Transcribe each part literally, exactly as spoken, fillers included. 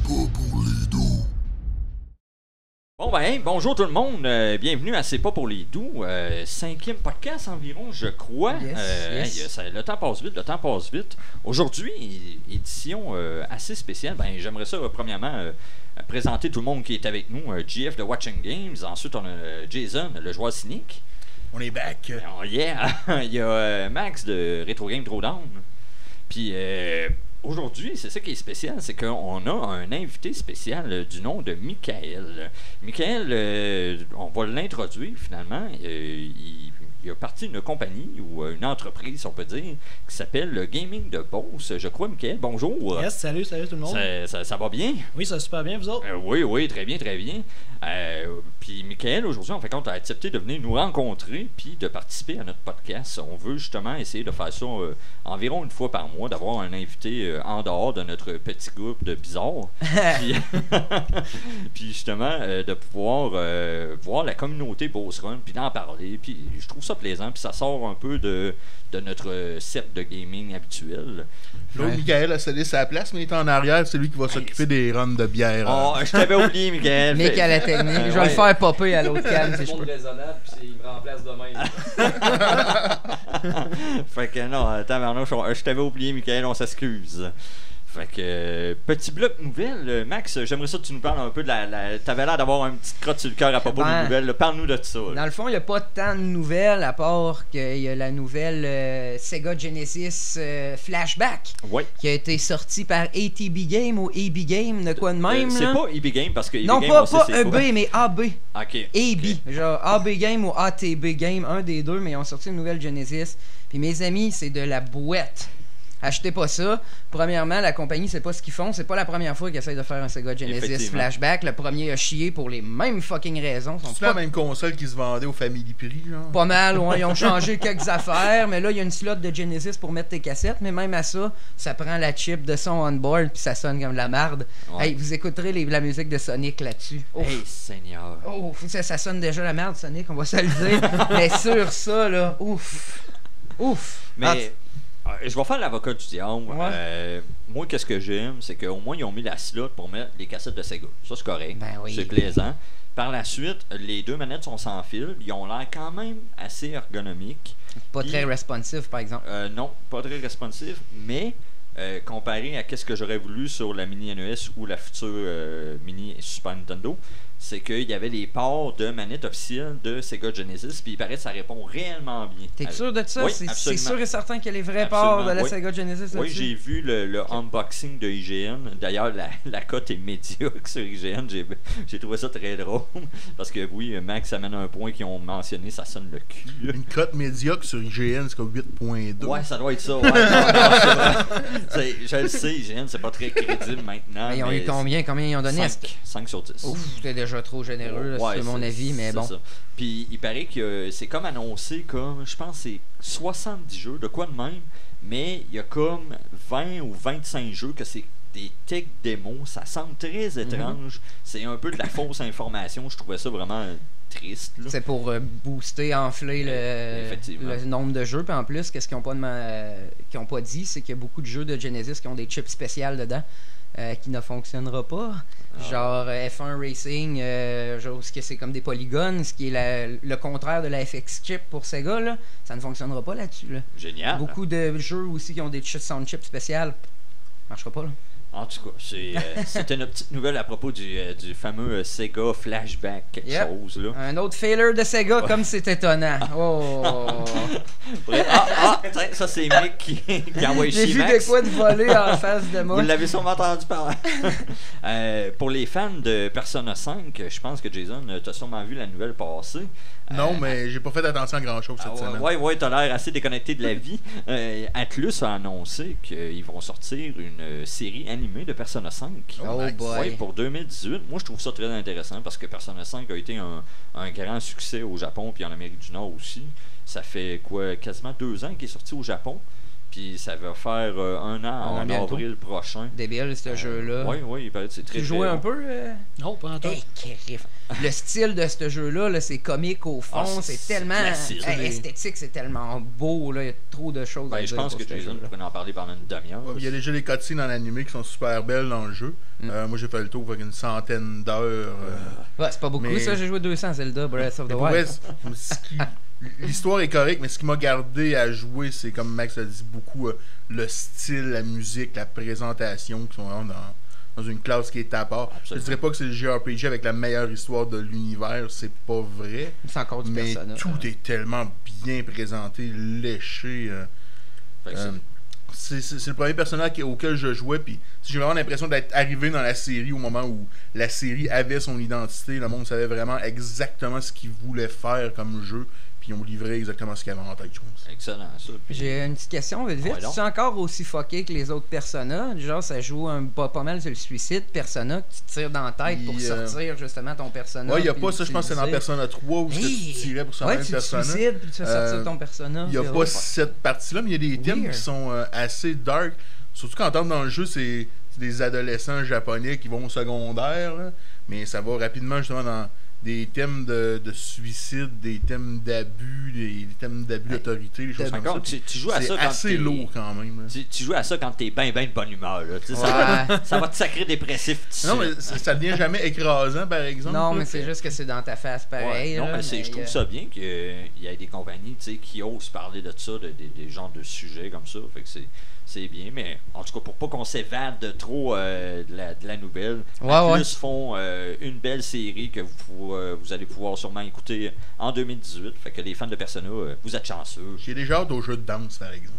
pas pour les doux. Bon ben, bonjour tout le monde, euh, bienvenue à C'est pas pour les doux, euh, cinquième podcast environ, je crois. Yes, Euh, yes. hey, ça- le temps passe vite, le temps passe vite. Aujourd'hui, é- édition euh, assez spéciale. Ben, j'aimerais ça euh, premièrement euh, présenter tout le monde qui est avec nous. Euh, G F de Watching Games, ensuite on a euh, Jason, le joueur cynique. On est back. Oh, yeah! Il y a euh, Max de Retro Game Throwdown. Puis euh, aujourd'hui, c'est ça qui est spécial, c'est qu'on a un invité spécial euh, du nom de Michael. Michael, euh, on va l'introduire finalement. Euh, il, il a parti d'une compagnie ou euh, une entreprise, on peut dire, qui s'appelle le Gaming de Beauce. Je crois, Michael, bonjour. Yes, salut, salut tout le monde. Ça, ça, ça va bien? Oui, ça va super bien, vous autres? Euh, oui, oui, très bien, très bien. Euh, puis Michael, aujourd'hui, en fait, compte, a accepté de venir nous rencontrer puis de participer à notre podcast. On veut justement essayer de faire ça euh, environ une fois par mois, d'avoir un invité euh, en dehors de notre petit groupe de bizarres. puis, puis justement, euh, de pouvoir euh, voir la communauté Boss Run, puis d'en parler. Puis je trouve ça plaisant, puis ça sort un peu de, de notre set de gaming habituel. L'autre, Ouais. Michael a cédé sa place, mais il est en arrière, c'est lui qui va s'occuper des runs de bière. Oh, je t'avais oublié, Michael. Mec à la technique. Je vais Ouais. le faire popper à l'autre cam si je Tout le peux. monde raisonnable, puis c'est- il me remplace demain. Fait que non, attends, Arnaud, je, je t'avais oublié, Michael, on s'excuse. Fait que, euh, petit bloc nouvelles. Euh, Max, j'aimerais ça que tu nous parles un peu de la. la T'avais l'air d'avoir un petit crotte sur le cœur à propos Ben, des nouvelles. là. Parle-nous de ça. là. Dans le fond, il n'y a pas tant de nouvelles à part qu'il y a la nouvelle euh, Sega Genesis euh, Flashback Ouais. qui a été sortie par A T B Game ou A B Game, de quoi de même. Euh, c'est là. pas E B Game parce que E B Non, Game, pas, on sait pas c'est E B, quoi. mais A B. Ok. A B, genre A B Game ou A T B Game, un des deux, mais ils ont sorti une nouvelle Genesis. Puis mes amis, c'est de la bouette. Achetez pas ça. Premièrement, la compagnie, c'est pas ce qu'ils font. C'est pas la première fois qu'ils essayent de faire un Sega Genesis Effectivement. Flashback. Le premier a chié pour les mêmes fucking raisons. Ils sont C'est pas la même console qui se vendait au Family Prix, genre. pas mal, ouais, ils ont changé quelques affaires, mais là, il y a une slot de Genesis pour mettre tes cassettes, mais même à ça, ça prend la chip de son on-board, puis ça sonne comme de la marde. Ouais. Hey, vous écouterez les- la musique de Sonic là-dessus. Ouf. Hey, Seigneur. Oh, ça, ça sonne déjà la merde, Sonic, on va se le dire. Mais sur ça, là, ouf. Ouf. Mais. Ah, euh, je vais faire l'avocat du diable. Ouais. Euh, moi, qu'est-ce que j'aime, c'est qu'au moins, ils ont mis la slot pour mettre les cassettes de Sega. Ça, c'est correct. Ben oui. C'est plaisant. Par la suite, les deux manettes sont sans fil. Ils ont l'air quand même assez ergonomiques. pas Puis- très responsive, par exemple. Euh, non, pas très responsif, mais euh, comparé à qu'est-ce que j'aurais voulu sur la mini N E S ou la future euh, mini Super Nintendo, c'est qu'il y avait les ports de manette officielle de Sega Genesis, puis il paraît que ça répond réellement bien. T'es Euh, sûr de ça? oui, C'est- c'est absolument. sûr et certain qu'il y a les vrais Absolument, ports de la oui. Sega Genesis Oui, là-dessus? j'ai vu le, le unboxing de I G N. D'ailleurs, la, la cote est médiocre sur I G N. J'ai, j'ai trouvé ça très drôle. Parce que oui, Max amène un point qu'ils ont mentionné, ça sonne le cul. Une cote médiocre sur I G N, c'est comme huit virgule deux. Ouais, ça doit être ça. Ouais, non, non, c'est vrai. C'est- je le sais, I G N, c'est pas très crédible maintenant. Mais ils ont mais eu combien? Combien ils ont donné? cinq, cinq sur dix. Ouf, c'était déjà trop généreux, là, Ouais, c'est mon c'est- avis, mais c'est bon. ça. Puis il paraît que euh, c'est comme annoncé comme, je pense que c'est soixante-dix jeux, de quoi de même, mais il y a comme vingt ou vingt-cinq jeux que c'est des tech démos, ça semble très Mhm. étrange, c'est un peu de la fausse information, je trouvais ça vraiment euh, triste. là. C'est pour euh, booster, enfler le, Effectivement. le nombre de jeux. Puis en plus, qu'est-ce qu'ils n'ont pas, dema- euh, qu'ils ont pas dit, c'est qu'il y a beaucoup de jeux de Genesis qui ont des chips spéciales dedans euh, qui ne fonctionnera pas. Ah. Genre euh, F un Racing, euh, genre, ce que c'est comme des polygones, ce qui est la- le contraire de la F X chip pour Sega, là, ça ne fonctionnera pas là-dessus. Là. Génial. Beaucoup de jeux aussi qui ont des ch- sound chips spéciales. Marchera pas là. En tout cas, c'est, euh, c'était une petite nouvelle à propos du, euh, du fameux euh, Sega Flashback, quelque Yep. chose là. Un autre failure de Sega, comme c'est étonnant. Oh! Ouais. Ah, ah, tiens, ça c'est Mick qui, qui a envoyé J'ai chez vu Max. de quoi de voler en face de moi. Vous l'avez sûrement entendu parler. Euh, pour les fans de Persona cinq, je pense que Jason, tu as sûrement vu la nouvelle passer. Non, Euh, mais j'ai pas fait attention à grand chose cette ah, semaine. ouais, ouais, t'as l'air assez déconnecté de la vie. Euh, Atlus a annoncé qu'ils vont sortir une euh, série animée de Persona cinq. Oh nice. boy. Ouais, pour deux mille dix-huit. Moi, je trouve ça très intéressant parce que Persona cinq a été un, un grand succès au Japon puis en Amérique du Nord aussi. Ça fait quoi, quasiment deux ans qu'il est sorti au Japon. Puis ça va faire euh, un an Un an en bientôt. avril prochain. Débile, ce Euh, jeu-là. Oui, oui, il paraît que c'est très Tu jouais très un bon. peu? Euh... Non, pas en tout. Hey, kérif. Le style de ce jeu-là, là, c'est comique au fond, Ah, c'est c'est tellement classique. hey, esthétique, c'est tellement beau, là, il y a trop de choses à Ben, je dire pense pour que ce Jason jeu-là. pourrait en parler pendant une demi-heure. Ouais, il y a déjà les cutscenes dans l'animé qui sont super belles dans le jeu. Mm. Euh, moi, j'ai fait le tour avec une centaine d'heures. euh, Ouais, c'est pas beaucoup Mais- ça, j'ai joué deux cents Zelda Breath of the Mais pour vrai, Wild. c'est- ce qui- l'histoire est correcte, mais ce qui m'a gardé à jouer, c'est comme Max a dit beaucoup, euh, le style, la musique, la présentation, qui sont vraiment dans, dans une classe qui est à part. Absolument. Je dirais pas que c'est le J R P G avec la meilleure histoire de l'univers, c'est pas vrai. C'est encore du Mais personnage. tout est tellement bien présenté, léché. euh, Fait que c'est- euh, c'est c'est- c'est le premier personnage qui- auquel je jouais, puis j'ai vraiment l'impression d'être arrivé dans la série au moment où la série avait son identité. Le monde savait vraiment exactement ce qu'il voulait faire comme jeu, puis ils ont livré exactement ce qu'il y avait en tête, je pense. excellent ça. Puis- J'ai une petite question vite vite. Ouais, donc. Tu es encore aussi fucké que les autres Persona? Genre, ça joue un, pas, pas mal sur le suicide, Persona, que tu te tires dans la tête pour Il, euh, sortir justement ton Persona. Ouais, il n'y a puis pas ça, je pense que c'est dans l'utiliser. Persona trois où ce que Hey! tu tirais pour Ouais, sortir tu te Persona. suicides puis tu fais sortir Euh, ton Persona. Il n'y a c'est pas drôle. cette partie-là, mais il y a des thèmes Weird. qui sont euh, assez dark. Surtout quand on tombe dans le jeu, c'est c'est des adolescents japonais qui vont au secondaire, là. Mais ça va rapidement justement dans des thèmes de, de suicide, des thèmes d'abus, des, des thèmes d'abus Hey, d'autorité, des choses Par comme ça. contre, tu, tu joues à C'est ça quand assez t'es- lourd quand même. là. Tu, tu joues à ça quand t'es bien ben de bonne humeur. Là. Tu sais, ça, Ouais. va, ça va te sacrer dépressif. tout de Non, mais suite. ça, ça devient jamais écrasant, par exemple. Non, là. mais c'est juste que c'est dans ta face pareil. Ouais, non, là, mais, c'est- je trouve euh, ça bien qu'il y ait des compagnies tu sais, qui osent parler de ça, de, de- des genres de sujets comme ça. Fait que c'est, c'est bien, mais en tout cas, pour pas qu'on s'évade de trop euh, de, la, de la nouvelle, Ouais, en ouais. plus font euh, une belle série que vous, pou- euh, vous allez pouvoir sûrement écouter en deux mille dix-huit. Fait que les fans de Persona, euh, vous êtes chanceux. J'ai déjà hâte au jeu de danse, par exemple.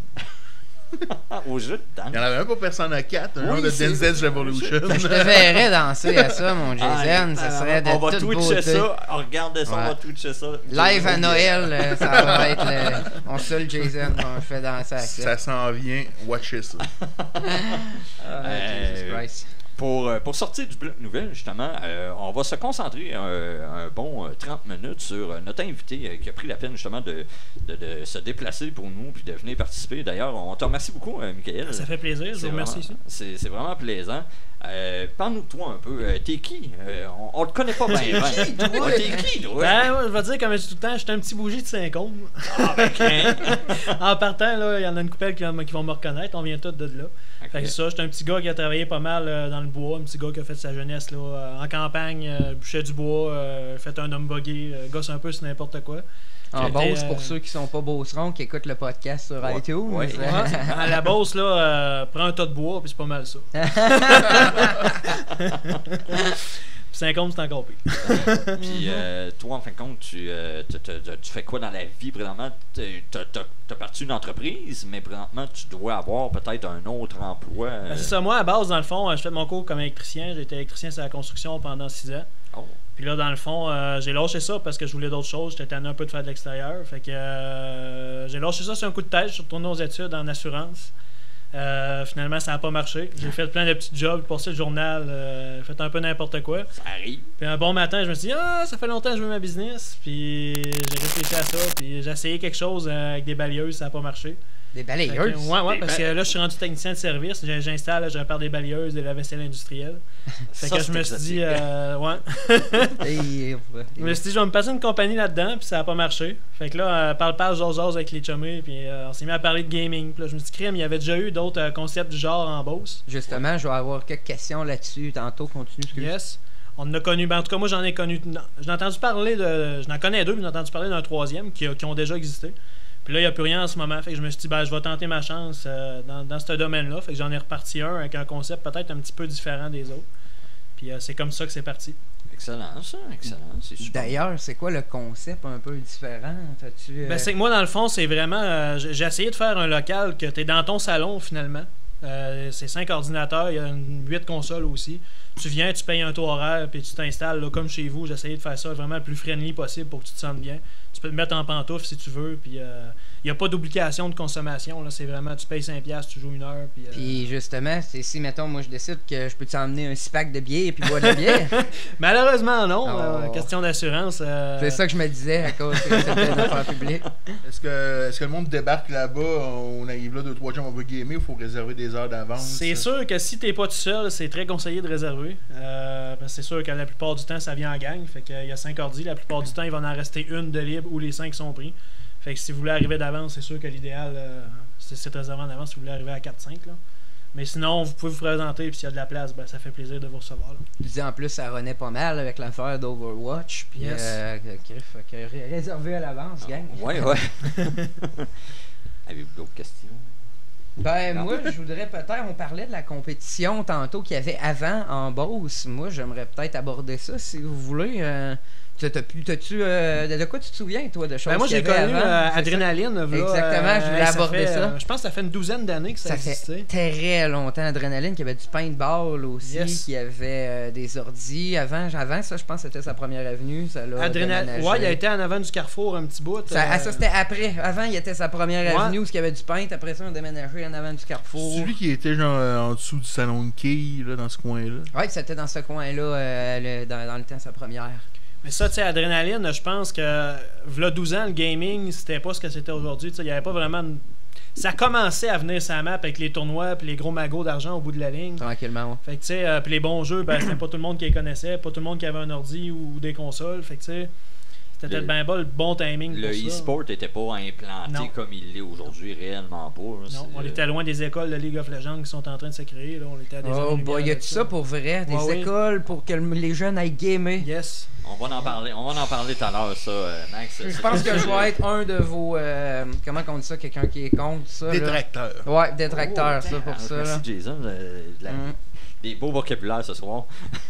Ah, au jeu de danse. Il y en avait un pour Persona quatre, un Oui, genre de c'est Dance vrai. Dance Revolution. Je te verrais danser à ça, mon Jason. Ah, ça serait de on va toute twitcher beauté. ça. Regardez ça, on Ouais. va twitcher ça. Live à Oh, Noël, euh, ça va être le... On seul Jason qu'on fait danser à ça. Ça s'en vient, watchez ça. Ah, Euh, Jesus Christ. Pour, euh, pour sortir du bloc nouvelle, justement, euh, on va se concentrer euh, un bon euh, trente minutes sur euh, notre invité euh, qui a pris la peine justement de, de, de se déplacer pour nous puis de venir participer. D'ailleurs, on te remercie beaucoup, euh, Michael. Ça fait plaisir, je C'est vous remercie vraiment- ici. C'est c'est vraiment plaisant. Euh, Parle-nous de toi un peu. Euh, T'es qui Euh, On, on te connaît pas bien. qui, bien. toi? Ouais, T'es qui, toi Ben, moi, je vais te dire, comme je dis tout le temps, j'étais un petit bougie de Saint-Côme. Ah, ben, hein? En partant, là, il y en a une couple qui, vont- qui vont me reconnaître. On vient tous de là. Ok. Fait que ça, j'étais un petit gars qui a travaillé pas mal euh, dans le bois, un petit gars qui a fait sa jeunesse là, euh, en campagne, euh, bûchait du bois, euh, fait un homme bogué, euh, gosse un peu sur n'importe quoi. En J'étais, Beauce, euh, pour ceux qui sont pas beaucerons, qui écoutent le podcast sur Ouais, iTunes. ouais. c'est- Ouais, à la Beauce, là, euh, prends un tas de bois, puis c'est pas mal ça. Puis Saint-Côme, c'est encore pire. Puis euh, toi, en fin de compte, tu, euh, tu- tu- tu- tu fais quoi dans la vie présentement? Tu as parti une entreprise, mais présentement, tu dois avoir peut-être un autre emploi. euh, Ben, c'est ça, moi, à base, dans le fond, euh, je fais mon cours comme électricien. J'ai été électricien sur la construction pendant six ans. Oh. Puis là, dans le fond, euh, j'ai lâché ça parce que je voulais d'autres choses. J'étais tanné un peu de faire de l'extérieur. Fait que euh, j'ai lâché ça sur un coup de tête. Je suis retourné aux études en assurance. Euh, finalement, ça n'a pas marché. J'ai fait plein de petits jobs, passé le journal, euh, fait un peu n'importe quoi. Ça arrive. Puis un bon matin, je me suis dit, ah, ça fait longtemps que je veux ma business. Puis j'ai réfléchi à ça. Puis j'ai essayé quelque chose euh, avec des balayeuses, ça n'a pas marché. Des Fait que, balayeuses. ouais, ouais, Des parce que ba- là, je suis rendu technicien de service. J'ai- J'installe, je répare des balayeuses, des lave-vaisselle industrielles. Fait Ça, que je c'est me suis dit, exotique. euh, ouais. Et- Je me suis dit, je vais me passer une compagnie là-dedans, puis ça n'a pas marché. Fait que là, euh, parle-parle, jase-jase avec les chummés, puis euh, on s'est mis à parler de gaming. Puis là, je me suis dit, crème, il y avait déjà eu d'autres euh, concepts du genre en Beauce. Justement, je vais avoir quelques questions là-dessus. Tantôt, continue. excuse. Yes. On en a connu, ben, en tout cas, moi, j'en ai connu. non, J'en ai entendu parler de. J'en connais deux, mais j'en ai entendu parler d'un troisième qui, a- qui ont déjà existé. Puis là, il n'y a plus rien en ce moment. Fait que je me suis dit, ben, je vais tenter ma chance euh, dans, dans ce domaine-là. Fait que j'en ai reparti un avec un concept peut-être un petit peu différent des autres. Puis euh, c'est comme ça que c'est parti. Excellent, ça. Excellent. C'est super. D'ailleurs, c'est quoi le concept un peu différent? T'as-tu, euh, Ben, c'est que moi, dans le fond, c'est vraiment. euh, j'ai j'ai essayé de faire un local que tu es dans ton salon finalement. Euh, c'est cinq ordinateurs, il y a une, huit consoles aussi. Tu viens, tu payes un taux horaire, puis tu t'installes là, comme chez vous. J'ai essayé de faire ça vraiment le plus friendly possible pour que tu te sentes bien. Tu peux te mettre en pantoufle si tu veux, puis euh, il n'y a pas d'obligation de consommation. Là. C'est vraiment, tu payes cinq dollars, tu joues une heure. Puis, euh... puis justement, c'est si, mettons, moi je décide que je peux t'emmener un six pack de bière et puis boire de la bière. Malheureusement, non. Oh. Euh, question d'assurance. Euh... C'est ça que je me disais à cause de certaines affaires publiques. Est-ce que, est-ce que le monde débarque là-bas, on arrive là, deux, trois jours, on va gamer, ou il faut réserver des heures d'avance? C'est sûr que si t'es pas tout seul, c'est très conseillé de réserver. Euh, parce que c'est sûr que la plupart du temps, ça vient en gang. Fait qu'il y a cinq ordi, la plupart du temps, il va en rester une de libre ou les cinq sont pris. Fait que si vous voulez arriver d'avance, c'est sûr que l'idéal, euh, c'est, c'est de réserver en avance si vous voulez arriver à quatre cinq. Mais sinon, vous pouvez vous présenter, puis s'il y a de la place, ben, ça fait plaisir de vous recevoir. Là. Je disais en plus, ça renaît pas mal avec l'affaire d'Overwatch. Puis, Yes. euh, que, que, que réservé à l'avance, gang. Ouais, ouais. Avez-vous d'autres questions? Ben, Non. moi, je voudrais peut-être, on parlait de la compétition tantôt qu'il y avait avant en Beauce. Moi, j'aimerais peut-être aborder ça si vous voulez. Euh, t'as, t'as pu, t'as-tu, euh, de, de quoi tu te souviens, toi, de choses Ben moi, qu'il y j'ai avait connu avant? euh, C'est ça? Adrénaline. Là, Exactement, je voulais euh, aborder fait, ça. euh, je pense que ça fait une douzaine d'années que ça, Ça existait. fait très longtemps, Adrénaline, qu'il y avait du paintball aussi, Yes. qu'il y avait euh, des ordis. Avant, avant, ça, je pense que c'était sa première avenue. Ça l'a Adrénaline. déménagé. Ouais, il a été en avant du Carrefour un petit bout. Ça, euh, ah, ça, c'était après. Avant, il était sa première Ouais. avenue où il y avait du paint. Après ça, on a déménagé en avant du Carrefour. C'est celui qui était genre euh, en dessous du salon de quilles, là, dans ce coin-là. Ouais, c'était dans ce coin-là, euh, le- dans, dans le temps, sa première. Mais ça, tu sais, Adrénaline, je pense que, v'là douze ans, le gaming, c'était pas ce que c'était aujourd'hui. Tu sais, il y avait pas vraiment. de- Ça commençait à venir sa map avec les tournois puis les gros magots d'argent au bout de la ligne. Tranquillement, ouais. Fait que, tu sais, euh, puis les bons jeux, ben, c'était pas tout le monde qui les connaissait, pas tout le monde qui avait un ordi ou des consoles. Fait que, tu sais, c'était Le- peut-être bien bas le bon timing Le pour ça. e-sport n'était pas implanté Non. comme il l'est aujourd'hui, réellement pas. là. Non, C'est- on était loin des écoles de League of Legends qui sont en train de se créer. Là. On était à des Oh, années-lumière bah, y a de tout ça pour vrai? Des Ouais, oui. écoles pour que le- les jeunes aillent gamer? Yes. On va en parler, on va en parler tout à l'heure, ça, euh, Max. Je C'est- pense que c'est- je vais être un de vos. euh, comment on dit ça? Quelqu'un qui est contre ça? là? Détracteur. Ouais, détracteur, Oh, ça, pour ah, ça. Merci, Là. Jason. euh, de la- Mm. Des beaux vocabulaires ce soir.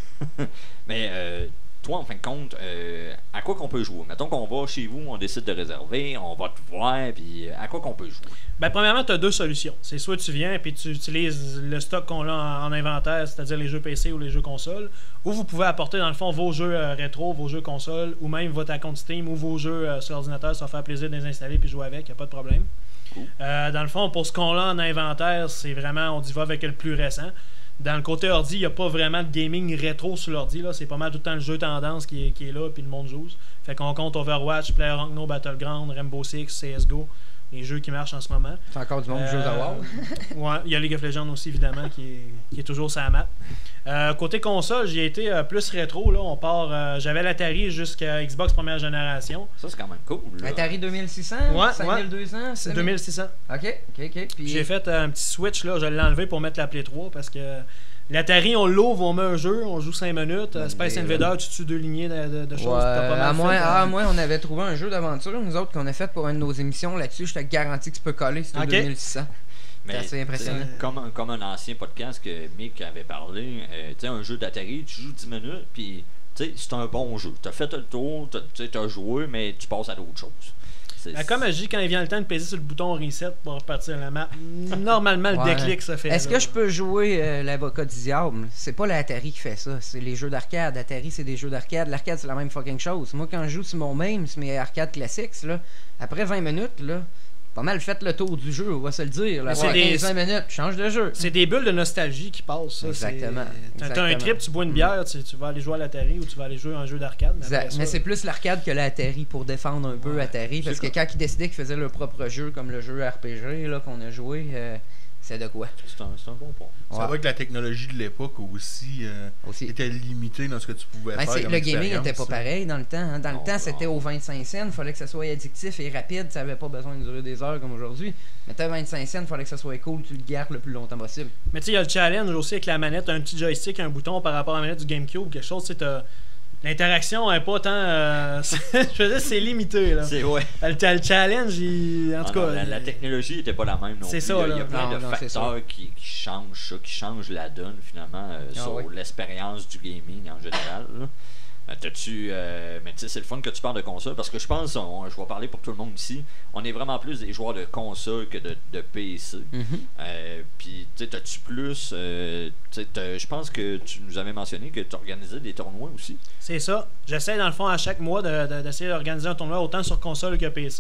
Mais euh, toi, en fin de compte, euh, à quoi qu'on peut jouer? Mettons qu'on va chez vous, on décide de réserver, on va te voir, puis à quoi qu'on peut jouer? Ben, premièrement, tu as deux solutions. C'est soit tu viens et tu utilises le stock qu'on a en, en inventaire, c'est-à-dire les jeux P C ou les jeux consoles, ou vous pouvez apporter dans le fond vos jeux euh, rétro, vos jeux consoles, ou même votre compte Steam ou vos jeux euh, sur l'ordinateur, ça va faire plaisir de les installer et jouer avec, il n'y a pas de problème. Cool. Euh, dans le fond, pour ce qu'on a en inventaire, c'est vraiment, on y va avec le plus récent. Dans le côté ordi, il n'y a pas vraiment de gaming rétro sur l'ordi. Là. C'est pas mal tout le temps le jeu tendance qui est, qui est là, puis le monde joue. Fait qu'on compte Overwatch, PlayerUnknown's Battleground, Rainbow Six, C S G O, les jeux qui marchent en ce moment. C'est encore du monde qui joue Euh, à WoW. Ouais, il y a League of Legends aussi, évidemment, qui est, qui est toujours sur la map. Euh, côté console, j'ai été euh, plus rétro. Là. On part, euh, j'avais l'Atari jusqu'à Xbox première génération. Ça, c'est quand même cool. Là. Atari deux mille six cents? Ouais, cinq mille deux cents? C'est deux mille six cents. Ok, ok, ok. Puis J'ai fait euh, un petit switch, là, je l'ai enlevé pour mettre la Play trois parce que l'Atari, on l'ouvre, on met un jeu, on joue cinq minutes. Euh, Space Mais, Invader, tu tues deux lignées de, de, de choses. Ouais, t'as pas mal à, moins, fait, à euh, moins, on avait trouvé un jeu d'aventure, nous autres, qu'on a fait pour une de nos émissions là-dessus. Je te garantis que tu peux coller, c'était Ok. deux mille six cents. Mais, assez impressionnant. tu sais, Comme, un- comme un ancien podcast que Mick avait parlé, euh, tu sais, un jeu d'Atari, tu joues dix minutes, puis tu sais, c'est un bon jeu. Tu as fait le tour, tu as joué, mais tu passes à d'autres choses. C'est- Ben, comme je dis, quand il vient le temps de peser sur le bouton reset pour repartir la map, normalement le Ouais. déclic se fait. Est-ce là. que je peux jouer euh, l'avocat du diable? C'est pas l'Atari qui fait ça, c'est les jeux d'arcade. Atari, c'est des jeux d'arcade. L'arcade, c'est la même fucking chose. Moi, quand je joue sur mon même, sur mes arcades classiques, là, après vingt minutes, là, pas mal fait le tour du jeu, on va se le dire. Là. Mais c'est Ouais, des- quinze vingt minutes, change de jeu. C'est des bulles de nostalgie qui passent. Ça. Exactement, C'est- T'as- T'as exactement. un trip, tu bois une bière, tu, tu vas aller jouer à l'Atari ou tu vas aller jouer à un jeu d'arcade. Mais, Exact. après ça, Mais c'est plus l'arcade que l'Atari pour défendre un peu Ouais. Atari. Parce que C'est quand ils décidaient qu'ils faisaient leur propre jeu, comme le jeu R P G là, qu'on a joué, euh, c'est de quoi? C'est un, c'est un bon point. Ça Ouais. va que la technologie de l'époque aussi, euh, Aussi. était limitée dans ce que tu pouvais Ben, faire. c'est- comme le gaming expérience, n'était pas ça. pareil dans le temps. hein. Dans le Non, temps, c'était non. aux vingt-cinq cents. Il fallait que ça soit addictif et rapide. Ça n'avait pas besoin de durer des heures comme aujourd'hui. Mais t'as vingt-cinq cents, il fallait que ça soit cool. Tu le gardes le plus longtemps possible. Mais tu sais, il y a le challenge aussi avec la manette, un petit joystick, un bouton par rapport à la manette du GameCube, quelque chose, tu sais, t'as- l'interaction est pas tant. euh, Je veux dire, c'est limité, là. C'est ouais. Le, le challenge, il- en Ah tout non, cas. la, la technologie n'était pas la même non C'est plus. ça, Il y a- il y a là. plein Non, de non, c'est facteurs qui, qui changent ça, qui changent la donne finalement euh, Ah sur oui. l'expérience du gaming en général. là. Euh, T'as-tu, euh, mais tu sais, c'est le fun que tu parles de console parce que je pense, on- je vais parler pour tout le monde ici, on est vraiment plus des joueurs de console que de, de P C. Euh, Puis, tu sais, t'as-tu plus, euh, tu sais, t'as- je pense que tu nous avais mentionné que tu organisais des tournois aussi. C'est ça. J'essaie, dans le fond, à chaque mois, de- de- d'essayer d'organiser un tournoi autant sur console que P C.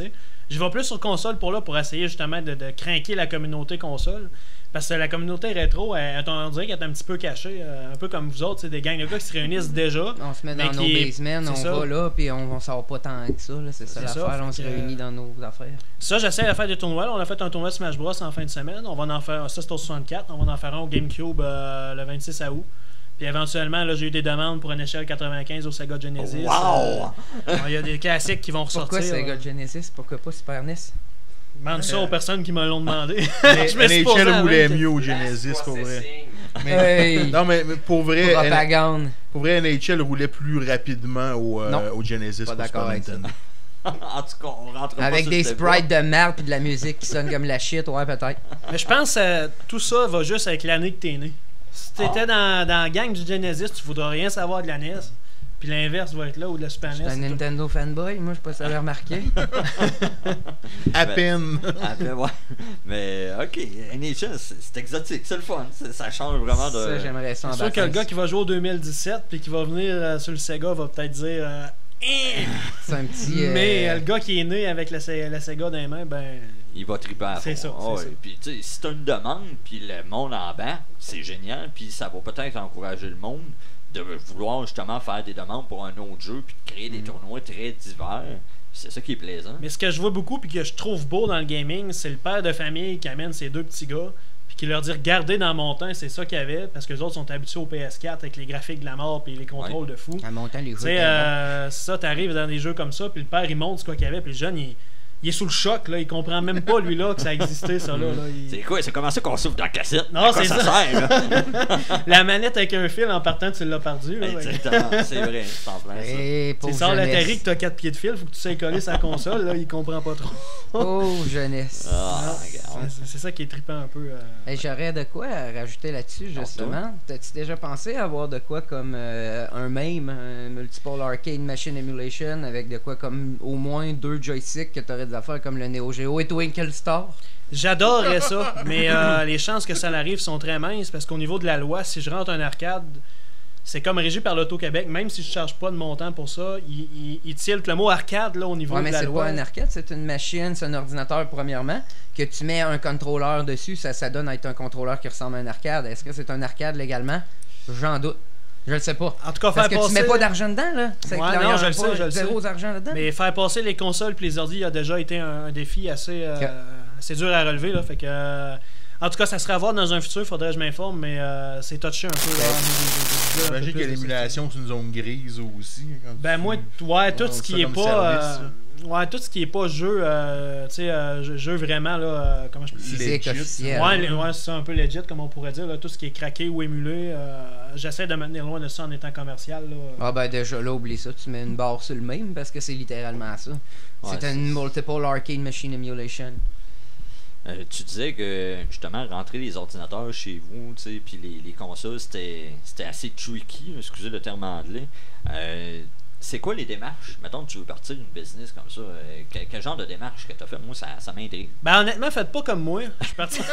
Je vais plus sur console pour là, pour essayer justement de, de craquer la communauté console. Parce que la communauté rétro, elle, elle, on dirait qu'elle est un petit peu cachée. Euh, un peu comme vous autres, c'est des gangs de gars qui se réunissent déjà. On se met mais dans nos qui- basements, on c'est ça. va là, puis on, on sort pas tant que ça. là, C'est ça C'est ça, l'affaire, on se fait que- réunit dans nos affaires. Ça, j'essaie de faire des tournois. Là, on a fait un tournoi de Smash Bros en fin de semaine. On va en faire, ça c'est au soixante-quatre. On va en faire un au GameCube euh, le vingt-six août. Puis éventuellement, là, j'ai eu des demandes pour une échelle quatre-vingt-quinze au Sega Genesis. Wow! Euh, il y a des classiques qui vont ressortir. Pourquoi là. Sega Genesis? Pourquoi pas Super N E S? Demande ça aux personnes qui me l'ont demandé. Mais Je me suis posé N H L la roulait même mieux au Genesis, pour vrai. Mais- Hey! Non, mais, mais pour vrai, N- Propagande. pour vrai, N H L roulait plus rapidement au, euh, Non. au Genesis Pas qu'au d'accord Super avec ça. Nintendo. En tout cas, on rentre pas Avec sur des ce sprites débat. de merde puis de la musique qui sonne comme la shit, ouais, peut-être. Mais je pense que tout ça va juste avec l'année que t'es né. Si t'étais dans, dans la gang du Genesis, tu voudras rien savoir de la N E S. Puis l'inverse va être là ou de la Super Je N E suis S. un Nintendo fanboy, moi, je sais pas si ça avait remarqué. À Ben, peine. Après, ouais. Mais, ok, N H L, c'est c'est exotique, c'est le fun. c'est- Ça change vraiment de. Ça, j'aimerais ça en C'est sûr que le vacances. gars qui va jouer au deux mille dix-sept puis qui va venir euh, sur le Sega va peut-être dire euh, Hein! C'est un petit. euh, Mais euh, le gars qui est né avec la, Se- la Sega dans les mains, ben. Il va triper à C'est fond. ça, Ah c'est ouais. ça. Puis, tu sais, si t'as une demande, puis le monde en bas, c'est génial. Puis, ça va peut-être encourager le monde de vouloir justement faire des demandes pour un autre jeu, puis de créer des Mm. tournois très divers. C'est ça qui est plaisant. Mais ce que je vois beaucoup puis que je trouve beau dans le gaming, c'est le père de famille qui amène ses deux petits gars puis qui leur dit regardez dans mon temps, c'est ça qu'il y avait parce que les autres sont habitués au P S quatre avec les graphiques de la mort puis les contrôles de fou. En montant les Tu jeux. sais, euh, ça, t'arrives dans des jeux comme ça, puis le père il montre ce quoi qu'il y avait, puis le jeune il, il est sous le choc, là, il comprend même pas lui là que ça existait ça là. là. Il- C'est quoi? C'est comment ça qu'on souffle dans la cassette? Non, À quoi c'est ça. ça. sert, là? La manette avec un fil en partant, tu l'as perdu. Là, fait que- Exactement, c'est vrai, c'est en plein ça. Et Tu pauvre sors l'Atari jeunesse. que t'as quatre pieds de fil, faut que tu sais coller sa console, là, il comprend pas trop. Pauvre jeunesse. Ah, C'est- regarde. c'est c'est ça qui est trippant un peu. euh. Hey, j'aurais de quoi à rajouter là-dessus, justement. T'as-tu déjà pensé à avoir de quoi comme euh, un MAME, un Multiple Arcade Machine Emulation, avec de quoi comme au moins deux joysticks que t'aurais des affaires comme le Neo Geo et Twinkle Star? J'adorerais ça, mais euh, les chances que ça arrive sont très minces parce qu'au niveau de la loi, si je rentre un arcade, c'est comme régi par l'Auto-Québec, même si je charge pas de montant pour ça, il, il, il tilte le mot arcade là, au niveau Ouais, de mais la c'est loi. pas un arcade, c'est une machine, c'est un ordinateur premièrement, que tu mets un contrôleur dessus, ça, ça donne à être un contrôleur qui ressemble à un arcade. Est-ce que c'est un arcade légalement? J'en doute. Je le sais pas. En tout cas, Parce faire que passer... tu mets pas d'argent dedans, là. C'est Ouais, clair, non, y a je le pas sais, je le zéro sais. argent là-dedans. Mais faire passer les consoles puis les ordi a déjà été un, un défi assez, euh, Ok. assez dur à relever. Là, fait que, euh, en tout cas, ça serait à voir dans un futur, faudrait que je m'informe, mais euh, c'est touché un peu. là, au niveau des- des- des- un peu J'imagine plus que de l'émulation, c'est une zone grise aussi. quand Ben tu- moi, t- ouais, tout Ouais, ce qui ça est comme pas, service, euh, ouais, tout ce qui est pas jeu, euh, tu sais, euh, jeu, jeu vraiment là, euh, comment je peux dire, Physique legit. officielle. ouais, les- ouais, c'est ça, un peu legit comme on pourrait dire, là, tout ce qui est craqué ou émulé, euh, j'essaie de me tenir loin de ça en étant commercial là. Ah ben déjà là, oublie ça, tu mets une barre sur le même parce que c'est littéralement ça. c'est c'est- une Multiple Arcade Machine Emulation. Euh, tu disais que justement rentrer les ordinateurs chez vous, tu sais, puis les, les consoles, c'était c'était assez tricky, excusez le terme anglais. Euh, c'est quoi les démarches? Mettons que tu veux partir d'une business comme ça, euh, quel, quel genre de démarche que tu as fait? Moi, ça, ça m'intrigue. Ben honnêtement, faites pas comme moi. Je suis parti.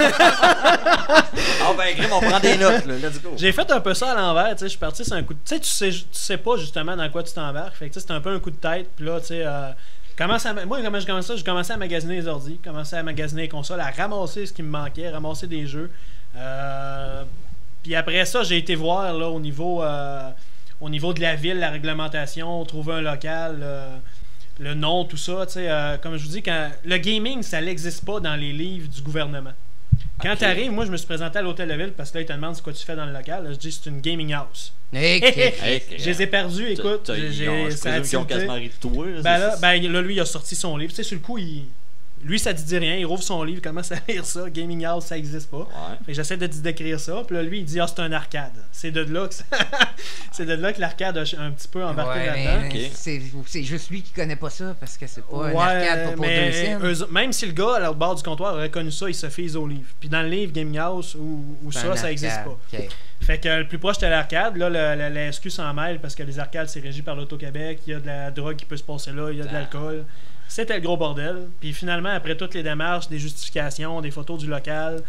Ah ben, Grim, on prend des notes, là. Let's go. J'ai fait un peu ça à l'envers, tu sais, je suis parti sur un coup de... Tu sais, tu sais, tu sais pas justement dans quoi tu t'embarques, fait que tu sais, c'était un peu un coup de tête, puis là, tu sais, euh, commence à... moi, comment je commençais ça, j'ai commencé à magasiner les ordi, commencé à magasiner les consoles, à ramasser ce qui me manquait, ramasser des jeux, euh, puis après ça, j'ai été voir, là, au niveau, euh, au niveau de la ville, la réglementation, trouver un local, euh, le nom, tout ça, tu sais, euh, comme je vous dis, quand le gaming, ça n'existe pas dans les livres du gouvernement. Quand Ok. tu arrives, moi je me suis présenté à l'hôtel de ville parce que là ils te demandent ce que tu fais dans le local. Là, je dis c'est une gaming house. Hey, Hey, Je les ai perdus, écoute. T'as- t'as- j'ai- ils ont- j'ai- je ça a présume qu'ils ont tilté. quasiment ri de toi. là, Ben c'est- là, c'est- ben là, lui il a sorti son livre. Tu sais, sur le coup, il... lui ça te dit rien. Il rouvre son livre, il commence à lire ça. Gaming house, ça existe pas. Ouais. Fait que j'essaie de te décrire ça. Puis là, lui il dit ah, c'est un arcade. C'est de là que ça- c'est de là que l'arcade a un petit peu embarqué Ouais, là-dedans. mais Ok. c'est, c'est juste lui qui connaît pas ça parce que c'est pas un Ouais, arcade pas pour deux mais cents. eux- même si le gars à l'autre bord du comptoir aurait connu ça, il se fise au livre. Puis dans le livre Gaming House ou, ou C'est ça, un ça existe arcade. pas. Ok. Fait que le plus proche c'était l'arcade. Là, le- le- la S Q s'en mêle parce que les arcades c'est régi par l'Auto-Québec. Il y a de la drogue qui peut se passer là, il y a de Ah. l'alcool. C'était le gros bordel. Puis finalement, après toutes les démarches, des justifications, des photos du local,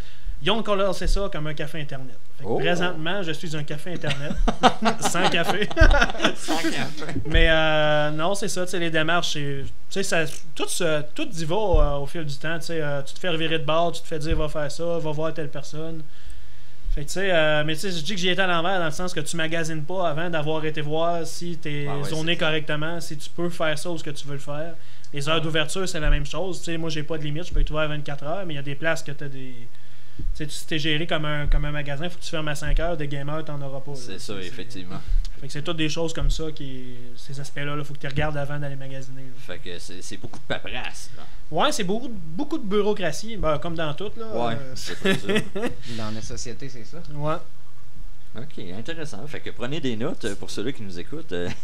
Ils ont lancé ça comme un café Internet. Fait que Oh. Présentement, je suis un café Internet. Sans café. Sans café. Mais euh, non, c'est ça, tu sais, les démarches, c'est, tu sais, ça, tout, se- tout y va euh, au fil du temps. Tu sais, euh, tu te fais revirer de bord, tu te fais dire va faire ça, va voir telle personne. Fait que tu sais, euh, mais tu sais, je dis que j'y étais à l'envers dans le sens que tu magasines pas avant d'avoir été voir si t'es Ah ouais, zoné c'est clair. correctement, si tu peux faire ça ou ce que tu veux le faire. Les heures d'ouverture, c'est la même chose. Tu sais, moi, j'ai pas de limite, je peux être ouvert vingt-quatre heures, mais il y a des places que t'as des. Tu sais, si t'es géré comme un, comme un magasin, faut que tu fermes à cinq heures, des gamers, t'en auras pas. là. C'est ça, effectivement. Fait que c'est toutes des choses comme ça, qui, ces aspects-là, il faut que tu regardes avant d'aller magasiner. là. Fait que c'est c'est beaucoup de paperasse, là. Ouais, c'est beaucoup, beaucoup de bureaucratie, ben, comme dans tout. Là. Ouais, Euh, c'est pas ça. Dans la société, c'est ça. ouais. Ok, intéressant. Fait que prenez des notes euh, pour ceux qui nous écoutent. Euh,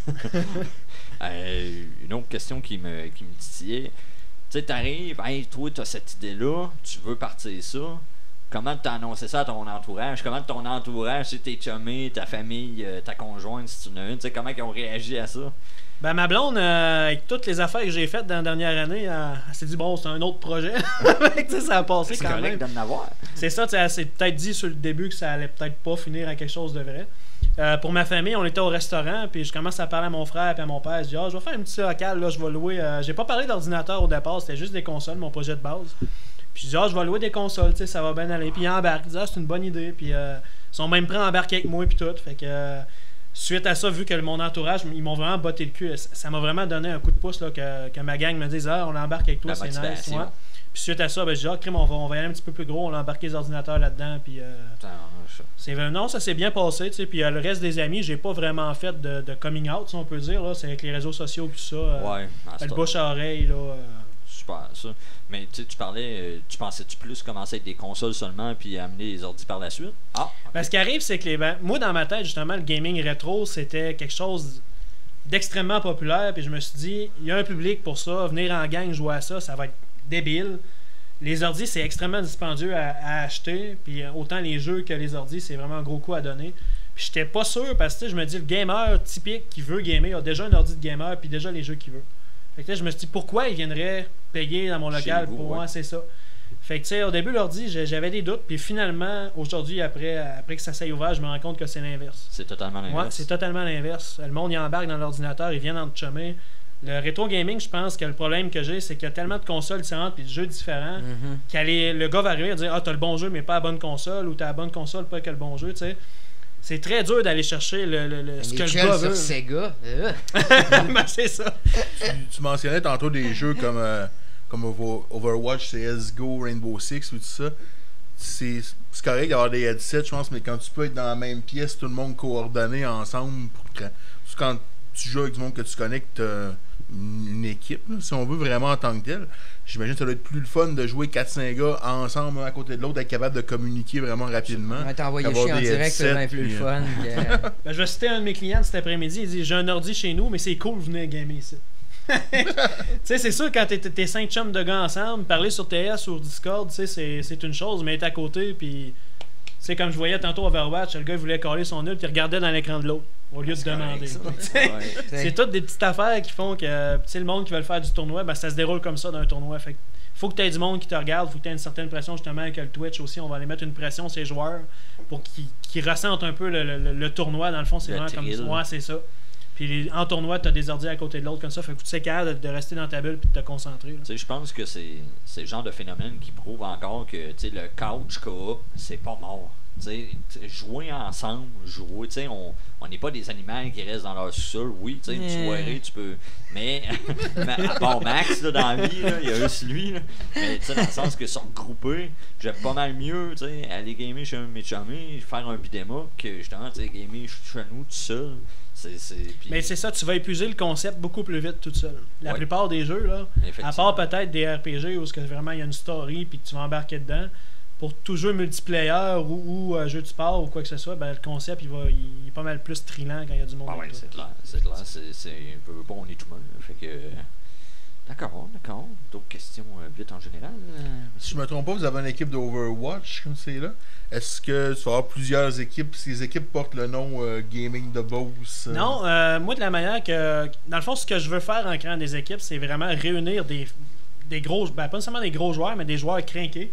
euh, une autre question qui me, qui me titillait. Tu sais, t'arrives, hey, toi, t'as cette idée-là, tu veux partir ça. Comment t'as annoncé ça à ton entourage? Comment ton entourage, si tes chumés, ta famille, euh, ta conjointe, si tu en as une, tu sais, comment ils ont réagi à ça? Ben, ma blonde, euh, avec toutes les affaires que j'ai faites dans la dernière année, elle, elle s'est dit, bon, c'est un autre projet. Fait que, tu sais, ça a passé C'est quand correct même. d'en avoir. C'est ça, tu sais, elle s'est peut-être dit sur le début que ça allait peut-être pas finir à quelque chose de vrai. Euh, pour ma famille, on était au restaurant, puis je commence à parler à mon frère et à mon père. Je dis, ah, je vais faire un petit local, là, je vais louer. euh, J'ai pas parlé d'ordinateur au départ, c'était juste des consoles, mon projet de base. Puis je dis, ah, je vais louer des consoles, tu sais, ça va bien aller. Puis ils embarquent, ils disent, ah, c'est une bonne idée. Puis euh, ils sont même prêts à embarquer avec moi, puis tout. Fait que. euh, Suite à ça, vu que mon entourage, ils m'ont vraiment botté le cul, ça m'a vraiment donné un coup de pouce là, que, que ma gang me dise, ah, on embarque avec toi, La c'est nice. motivation. Ouais. Puis suite à ça, ben, je dis, ah, crime, on va, on va y aller un petit peu plus gros, on a embarqué les ordinateurs là-dedans. Puis euh, Putain, ça. c'est vrai- non, ça s'est bien passé. Tu sais. Puis euh, le reste des amis, j'ai pas vraiment fait de, de coming out, si on peut dire. Là. C'est avec les réseaux sociaux et tout ça. euh, Ouais, en le stop. bouche à oreille. Là, euh. Super, ça. Mais tu sais, tu parlais, euh, tu pensais-tu plus commencer avec des consoles seulement puis amener les ordi par la suite? Ah, ok. Ben, ce qui arrive, c'est que les ben, moi, dans ma tête, justement, le gaming rétro, c'était quelque chose d'extrêmement populaire. Puis je me suis dit, il y a un public pour ça. Venir en gang jouer à ça, ça va être débile. Les ordis, c'est extrêmement dispendieux à, à acheter. Puis euh, autant les jeux que les ordis, c'est vraiment un gros coup à donner. Puis j'étais pas sûr parce que tu sais, je me dis, le gamer typique qui veut gamer a déjà un ordi de gamer puis déjà les jeux qu'il veut. Fait que là, je me suis dit, pourquoi il viendrait payer dans mon Chez local vous, pour ouais. moi, c'est ça. Fait que tu sais, au début, l'ordi, j'ai- j'avais des doutes. Puis finalement, aujourd'hui, après, après que ça s'est ouvert, je me rends compte que c'est l'inverse. C'est totalement Ouais, l'inverse. c'est totalement l'inverse. Le monde, il embarque dans l'ordinateur, ils viennent en chummer. Le rétro gaming, je pense que le problème que j'ai, c'est qu'il y a tellement de consoles différentes et de jeux différents Mhm. qu'aller le gars va arriver et dire, ah, t'as le bon jeu, mais pas la bonne console, ou t'as la bonne console, pas que le bon jeu, tu sais. C'est très dur d'aller chercher le, le- le- ce que le Michel gars sur veut. Sega. euh. Ben, c'est ça. tu, tu mentionnais tantôt des jeux comme, euh, comme Over- Overwatch, C S G O, Rainbow Six ou tout ça. C'est c'est correct d'avoir des headsets, je pense, mais quand tu peux être dans la même pièce, tout le monde coordonné ensemble, pour que- surtout quand tu joues avec du monde que tu connais, que t'as une, une équipe, là, si on veut vraiment en tant que tel, j'imagine que ça doit être plus le fun de jouer quatre cinq gars ensemble, un à côté de l'autre, être capable de communiquer vraiment rapidement. On va t'envoyer Avoir chier en des direct, c'est bien headsets, plus le puis, fun. que- Ben, je vais citer un de mes clients de cet après-midi. Il dit, j'ai un ordi chez nous, mais c'est cool, venez gamer ici. Tu sais, c'est sûr, quand t'es, t'es cinq chums de gars ensemble, parler sur T S ou sur Discord, tu sais, c'est, c'est une chose, mais être à côté, puis. Tu sais, comme je voyais tantôt Overwatch, le gars il voulait coller son nœud, puis il regardait dans l'écran de l'autre, au lieu de demander. correct, Tu ça. sais, Ouais. c'est toutes des petites affaires qui font que, tu sais, le monde qui veut le faire du tournoi, ben ça se déroule comme ça dans un tournoi. Fait que faut que tu aies du monde qui te regarde, faut que tu aies une certaine pression, justement, avec le Twitch aussi. On va aller mettre une pression sur les joueurs pour qu'ils, qu'ils ressentent un peu le, le- le tournoi. Dans le fond, c'est Le vraiment thrill. comme ça. Ouais, c'est ça. Puis les- en tournoi, tu as des ordi à côté de l'autre comme ça. Fait que tu sais capable de, de rester dans ta bulle puis de te concentrer. là. Tu sais, je pense que c'est c'est le genre de phénomène qui prouve encore que tu sais, le couch coop, c'est pas mort. Tu sais, t- jouer ensemble, jouer, tu sais, on on n'est pas des animaux qui restent dans leur sous-sol. Oui, tu sais, une Yeah. soirée, tu peux. Mais, mais à part Max, là, dans la vie, là, il y a juste lui. Là. Mais tu sais, dans le sens que sont regroupés, j'aime pas mal mieux, tu sais, aller gamer chez un de mes chumés, faire un beat'em up que justement, tu sais, gamer chez nous tout seul. C'est, c'est, puis- Mais c'est ça, tu vas épuiser le concept beaucoup plus vite tout seul. La Ouais. plupart des jeux, là, à Effectivement. part peut-être des R P G où ce que vraiment il y a une story puis que tu vas embarquer dedans, pour tout jeu multiplayer ou, ou euh, jeu de sport ou quoi que ce soit, ben, le concept il, va, il est pas mal plus trillant quand il y a du monde. Ah ouais, avec toi. c'est clair, c'est clair. C'est, c'est, veut, veut pas, on est tout le monde. Fait que. D'accord, d'accord. D'autres questions euh, vite en général? euh, Si je me trompe pas, vous avez une équipe d'Overwatch comme c'est là. Est-ce que tu vas avoir plusieurs équipes? Ces équipes portent le nom euh, Gaming the Boss? euh? Non, euh, moi de la manière que. Dans le fond, ce que je veux faire en créant des équipes, c'est vraiment réunir des, des gros. Ben, pas nécessairement des gros joueurs, mais des joueurs crinqués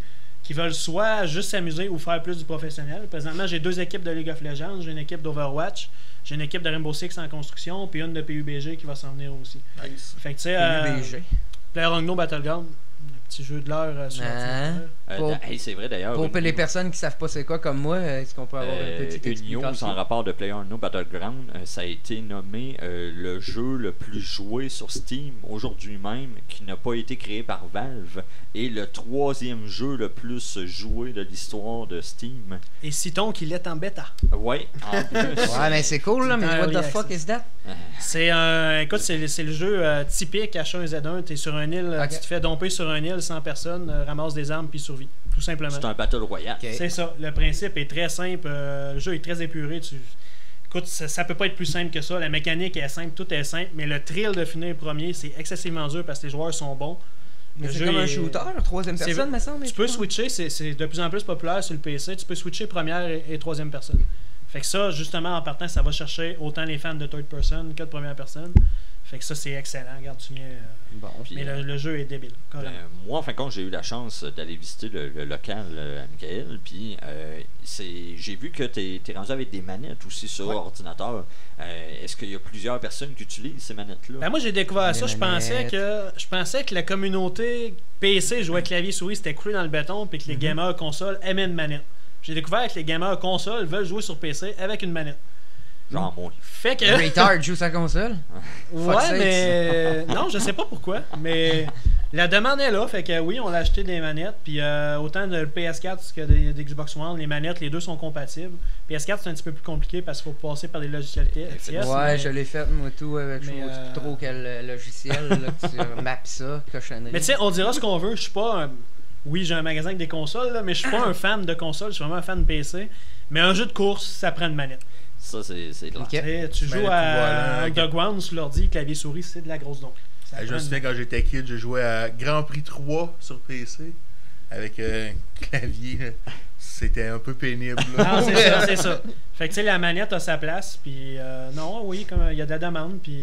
qui veulent soit juste s'amuser ou faire plus du professionnel. Présentement, j'ai deux équipes de League of Legends, j'ai une équipe d'Overwatch, j'ai une équipe de Rainbow Six en construction, puis une de P U B G qui va s'en venir aussi. Nice. Fait que tu sais, P U B G. euh, PlayerUnknown's Battleground, le petit jeu de l'heure euh, sur Ah. l'ordinateur. Euh, Pour- hey, c'est vrai d'ailleurs. Pour une- les personnes qui savent pas c'est quoi comme moi, est-ce qu'on peut avoir Euh, une petite une news explication? en rapport de PlayerUnknown's Battleground, euh, ça a été nommé euh, le jeu le plus joué sur Steam aujourd'hui même, qui n'a pas été créé par Valve, et le troisième jeu le plus joué de l'histoire de Steam. Et citons qu'il est en bêta. Ouais, en plus. Ouais, mais c'est cool, là, mais C'est what the early fuck access. is that? C'est un. Écoute, c'est c'est le jeu euh, typique H un Z un. T'es sur une île, Ok. tu te fais domper sur une île sans personne, euh, ramasse des armes puis survie. Tout simplement. C'est un Battle Royale. Ok. C'est ça. Le principe est très simple. euh, le jeu est très épuré. Tu... Écoute, ça, ça peut pas être plus simple que ça. La mécanique est simple, tout est simple. Mais le thrill de finir premier, c'est excessivement dur parce que les joueurs sont bons. Mais Le c'est jeu comme un est- shooter, troisième C'est- personne, me semble. Tu peux switcher, c'est c'est de plus en plus populaire sur le P C. Tu peux switcher première et, et troisième personne. Fait que ça, justement, en partant, ça va chercher autant les fans de third person que de première personne. Fait que ça, c'est excellent. Regarde, tu viens. euh, Bon. Puis, Mais le, le jeu est débile. Ben, carrément. moi, en fin de compte, j'ai eu la chance d'aller visiter le, le local euh, à Michael. Puis, euh, c'est- j'ai vu que tu es rendu avec des manettes aussi sur Ouais. ordinateur. Euh, Est-ce qu'il y a plusieurs personnes qui utilisent ces manettes-là? Ben moi j'ai découvert Les ça, je pensais manettes. que je pensais que la communauté P C jouait clavier souris, c'était coulé dans le béton puis que les gamers console aimaient une manette. J'ai découvert que les gamers console veulent jouer sur P C avec une manette. Genre moi. Fait que Retard joue sa console. ouais, Fuck sakes. mais non, je sais pas pourquoi, mais la demande est là, fait que oui, on a acheté des manettes puis euh, autant de P S quatre que de, de Xbox One, les manettes, les deux sont compatibles. P S quatre c'est un petit peu plus compliqué parce qu'il faut passer par des logiciels tiers. Ouais, mais- je l'ai fait, moi, tout, avec je Mais, sais euh, pas trop quel euh, logiciel, là, que tu maps ça, cochonnerie. Mais tu sais, on dira ce qu'on veut. Je suis pas un... Oui, j'ai un magasin avec des consoles, là, mais je suis pas un fan de console. Je suis vraiment un fan de P C. Mais un jeu de course, ça prend une manette. Ça, c'est c'est clair. Ok. Tu sais, Tu joues Manette à ou volant, Underground sur l'ordi, clavier souris, c'est de la grosse dongle. Ça Ah, je prend me une- souviens quand j'étais kid, je jouais à Grand Prix trois sur P C avec euh, clavier. là. C'était un peu pénible. là. Non, c'est ça, c'est ça. Fait que tu sais, la manette a sa place, puis euh, non, oui, comme il y a de la demande, puis...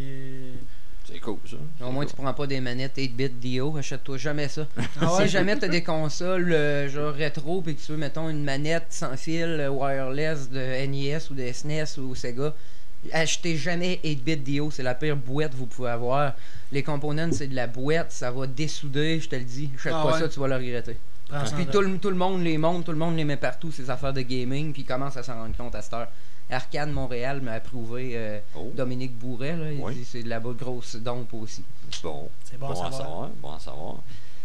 C'est cool, ça. Au moins, tu prends pas des manettes eight bit D O, achète-toi jamais ça. Ah ouais? Si jamais t'as des consoles euh, genre rétro pis que tu veux, mettons, une manette sans fil euh, wireless de N E S ou de S N E S ou Sega, achetez jamais eight bit D O, c'est la pire boîte que vous pouvez avoir. Les components, c'est de la boîte, ça va dessouder, je te le dis. Achète Ah pas ouais? ça, tu vas le regretter. Prends ça en Puis note. tout le, tout le monde les monte, tout le monde les met partout, ces affaires de gaming, puis ils commencent à s'en rendre compte à cette heure. Arcade Montréal m'a approuvé euh, Oh. Dominique Bourret, là, il Oui. dit c'est de la bonne grosse dompe aussi. Bon. C'est bon, Bon à à savoir. savoir. Bon à savoir.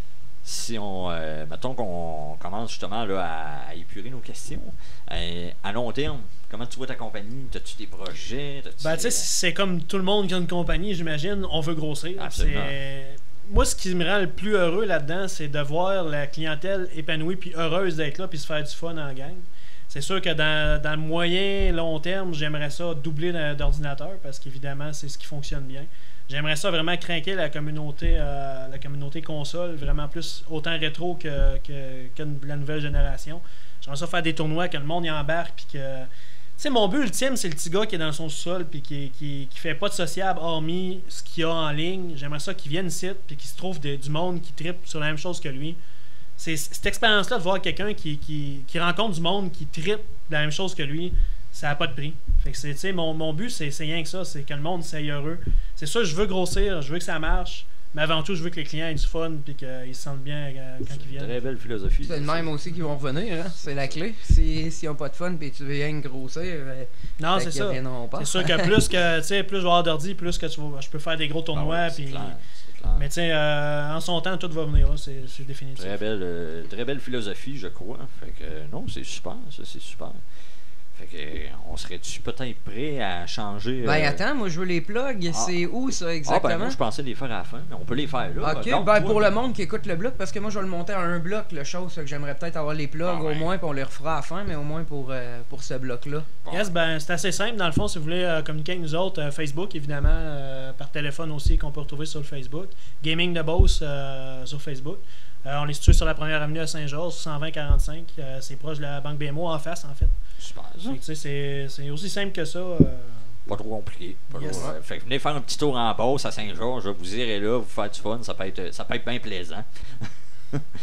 Si on. Euh, mettons qu'on commence justement là, à, à épurer nos questions. Euh, à long terme, comment tu vois ta compagnie? As-tu des projets? T'as-tu Ben, tu sais, des- c'est comme tout le monde qui a une compagnie, j'imagine, on veut grossir. Absolument. C'est- Moi, ce qui me rend le plus heureux là-dedans, c'est de voir la clientèle épanouie puis heureuse d'être là puis se faire du fun en gang. C'est sûr que dans, dans le moyen, long terme, j'aimerais ça doubler de- d'ordinateurs parce qu'évidemment, c'est ce qui fonctionne bien. J'aimerais ça vraiment craquer la communauté, euh, la communauté console, vraiment plus autant rétro que, que, que la nouvelle génération. J'aimerais ça faire des tournois, que le monde y embarque puis que. Tu sais, mon but ultime, c'est le petit gars qui est dans son sous-sol puis qui, qui, qui fait pas de sociable hormis ce qu'il y a en ligne. J'aimerais ça qu'il vienne ici puis qu'il se trouve de- du monde qui trippe sur la même chose que lui. C'est cette expérience-là de voir quelqu'un qui, qui, qui rencontre du monde qui trippe la même chose que lui, ça n'a pas de prix. Fait que c'est, tu sais, mon, mon but, c'est c'est rien que ça, c'est que le monde soit heureux. C'est ça, je veux grossir, je veux que ça marche, mais avant tout, je veux que les clients aient du fun puis qu'ils se sentent bien euh, quand ils viennent. Très belle philosophie. C'est le même aussi qui vont revenir, hein? C'est la clé. Si, s'ils n'ont pas de fun puis tu veux rien que grossir, euh, Non, fait c'est qu'ils ça. reviendront pas. C'est sûr que plus que tu sais, plus je vais avoir d'ordi, plus que tu vas, je peux faire des gros Ah tournois. ouais, c'est puis- clair, c'est clair. mais tu sais, euh, en son temps, tout va venir, là, c'est c'est définitif. Très belle, euh, très belle philosophie, je crois. Fait que euh, non, c'est super, ça c'est super. Fait que euh, on serait-tu peut-être prêt à changer? Ben euh, attends, moi je veux les plugs. Ah. C'est où ça Ah exactement? ben moi je pensais les faire à la fin, mais on peut les faire là. Ok, Donc, ben toi, pour le monde qui écoute le bloc, parce que moi je vais le monter à un bloc, le chose, fait que j'aimerais peut-être avoir les plugs Ah ouais. au moins, puis on les refera à la fin, mais au moins pour, euh, pour ce bloc-là. bon, Yes, ben c'est assez simple. Dans le fond, si vous voulez euh, communiquer avec nous autres, euh, Facebook évidemment, euh, par téléphone aussi qu'on peut retrouver sur le Facebook. Gaming de Beauce euh, sur Facebook. Euh, on est situé sur la première avenue à Saint-Georges, cent vingt quarante-cinq. Euh, c'est proche de la Banque B M O en face, en fait. super ça. Fait que, tu sais, c'est c'est aussi simple que ça. euh, Pas trop compliqué. Pas Yes. trop, euh, fait que venez faire un petit tour en Beauce à Saint-Georges, vous irez là, vous faire du fun, ça peut être, ça peut être bien plaisant.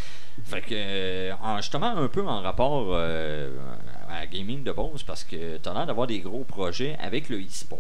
Fait que, euh, en- justement, un peu en rapport euh, à gaming de base, parce que tu as l'air d'avoir des gros projets avec le e-sport.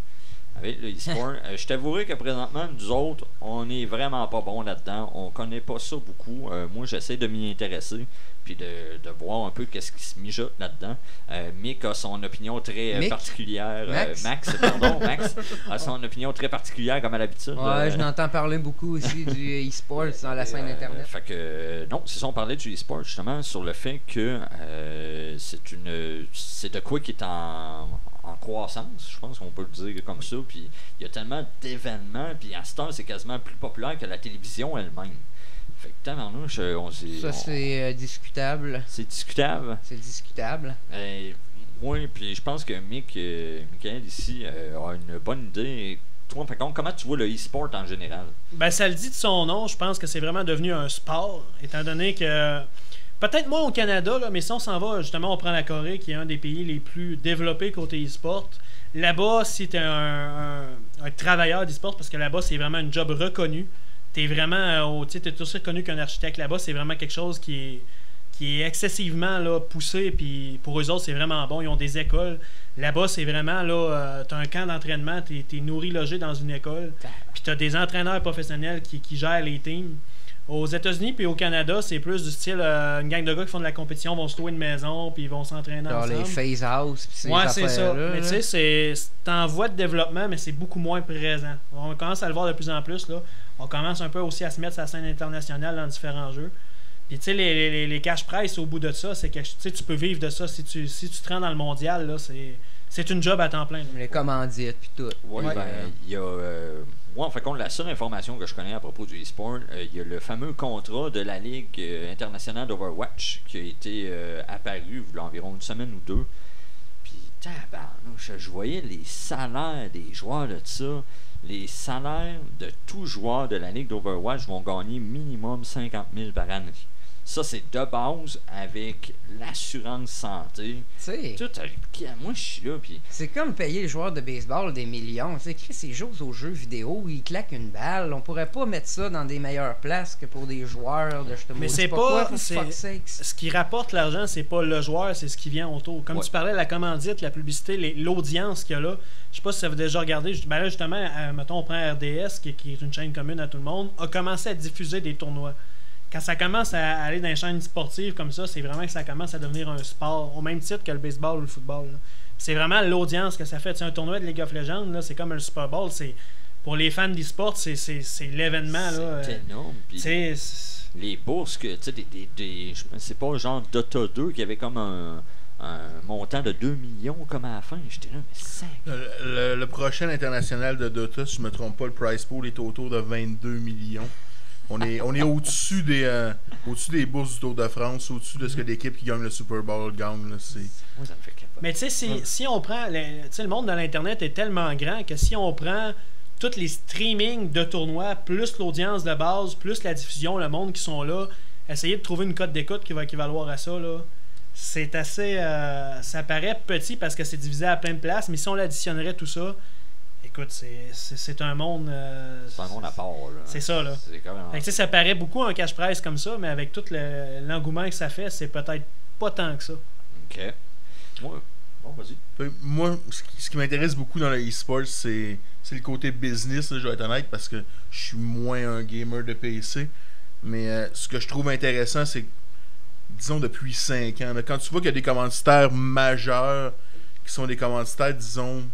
Avec le e-sport, euh, je t'avouerai que présentement, nous autres, on est vraiment pas bons là-dedans. On connaît pas ça beaucoup. Euh, moi, j'essaie de m'y intéresser, puis de, de voir un peu qu'est-ce qui se mijote là-dedans. Euh, Mick a son opinion très euh, Mick? particulière. Max? Euh, Max, pardon, Max a son opinion très particulière comme à l'habitude. Ouais, Euh, je n'entends parler beaucoup aussi du e-sport dans la scène euh, internet. Fait que, euh, non, c'est ça, on parlait du e-sport justement sur le fait que euh, c'est une c'est de quoi qui est en, en croissance, je pense qu'on peut le dire comme ça. Puis il y a tellement d'événements, puis à ce temps, c'est quasiment plus populaire que la télévision elle-même. Fait que, tabarnouche, on s'est. Ça, on- c'est euh, discutable. c'est discutable. C'est discutable. Euh, oui, puis je pense que Mick, euh, Michael ici euh, a une bonne idée. Toi, par contre, comment tu vois le e-sport en général? Ben, ça le dit de son nom, je pense que c'est vraiment devenu un sport, étant donné que, peut-être moins au Canada, là, mais si on s'en va, justement, on prend la Corée, qui est un des pays les plus développés côté e-sport. Là-bas, si tu es un, un, un travailleur d'e-sport, parce que là-bas, c'est vraiment un job reconnu, tu es vraiment, tu es aussi reconnu qu'un architecte là-bas, c'est vraiment quelque chose qui est, qui est excessivement là, poussé, puis pour eux autres, c'est vraiment bon. Ils ont des écoles. Là-bas, c'est vraiment, là, euh, tu as un camp d'entraînement, tu es nourri, logé dans une école, puis tu as des entraîneurs professionnels qui, qui gèrent les teams. Aux États-Unis puis au Canada, c'est plus du style euh, une gang de gars qui font de la compétition, vont se louer une maison, puis ils vont s'entraîner Genre ensemble. les phase house. Pis ces Ouais, c'est ça. affaires-là, Mais là. tu sais, c'est c'est en voie de développement, mais c'est beaucoup moins présent. On commence à le voir de plus en plus. Là. On commence un peu aussi à se mettre sur la scène internationale dans différents jeux. Puis tu sais, les, les, les cash price au bout de ça, c'est que tu sais, tu peux vivre de ça. Si tu, si tu te rends dans le mondial, là, c'est, c'est une job à temps plein. là. Les commandites, puis tout. Oui, Ouais. ben, il y a. Euh, moi, en fait, compte, la seule information que je connais à propos du e-sport, euh, il y a le fameux contrat de la Ligue euh, internationale d'Overwatch qui a été euh, apparu il y a environ une semaine ou deux. Puis, tabarnouche, je voyais les salaires des joueurs de ça. Les salaires de tous joueurs de la Ligue d'Overwatch vont gagner minimum cinquante mille par année. Ça, c'est de base avec l'assurance santé. Tu sais, Tout avec... Moi, je suis là, puis... c'est comme payer les joueurs de baseball des millions. Tu sais, Chris, ils jouent aux jeux vidéo, ils claquent une balle. On pourrait pas mettre ça dans des meilleures places que pour des joueurs de je te Mais maudis c'est pas, pas- quoi, c'est- fuck sakes. Ce qui rapporte l'argent, c'est pas le joueur, c'est ce qui vient autour. Comme Ouais. tu parlais, la commandite, la publicité, les- l'audience qu'il y a là. Je sais pas si ça vous a déjà regardé. Ben là, justement, euh, mettons, on prend R D S, qui, qui est une chaîne commune à tout le monde, a commencé à diffuser des tournois. Quand ça commence à aller dans les chaînes sportives comme ça, c'est vraiment que ça commence à devenir un sport, au même titre que le baseball ou le football. là. C'est vraiment l'audience que ça fait. C'est un tournoi de League of Legends, là, c'est comme un Super Bowl. C'est, pour les fans d'e-sport, c'est, c'est, c'est l'événement. Là, C'est euh, énorme. puis- tu sais, c'est- les bourses que tu sais des, des, des je pense c'est pas genre Dota deux qui avait comme un, un montant de deux millions comme à la fin. J'étais là, mais cinq. Le, le- le prochain international de Dota, si je me trompe pas, le prize pool est autour de vingt-deux millions. On est, on est au-dessus des euh, au-dessus des bourses du Tour de France, au-dessus de ce que l'équipe qui gagne le Super Bowl gagne. Là, c'est... Moi, ça me fait capoter. Mais tu sais, si, Ouais. si on prend. Le, tu sais, le monde de l'Internet est tellement grand que si on prend tous les streamings de tournois, plus l'audience de base, plus la diffusion, le monde qui sont là, essayer de trouver une cote d'écoute qui va équivaloir à ça, là, c'est assez. euh, ça paraît petit parce que c'est divisé à plein de places, mais si on l'additionnerait tout ça, écoute, c'est, c'est, c'est un monde. euh, C'est un monde à part. Là. C'est ça, là. C'est quand même. Fait que, tu sais, ça paraît beaucoup un cash price comme ça, mais avec tout le- l'engouement que ça fait, c'est peut-être pas tant que ça. Ok. Moi, bon, vas-y. Fait que moi, ce qui, ce qui m'intéresse beaucoup dans le e-sport, c'est, c'est le côté business, là, je vais être honnête, parce que je suis moins un gamer de P C. Mais euh, ce que je trouve intéressant, c'est que, disons, depuis cinq ans, là, quand tu vois qu'il y a des commanditaires majeurs qui sont des commanditaires, disons,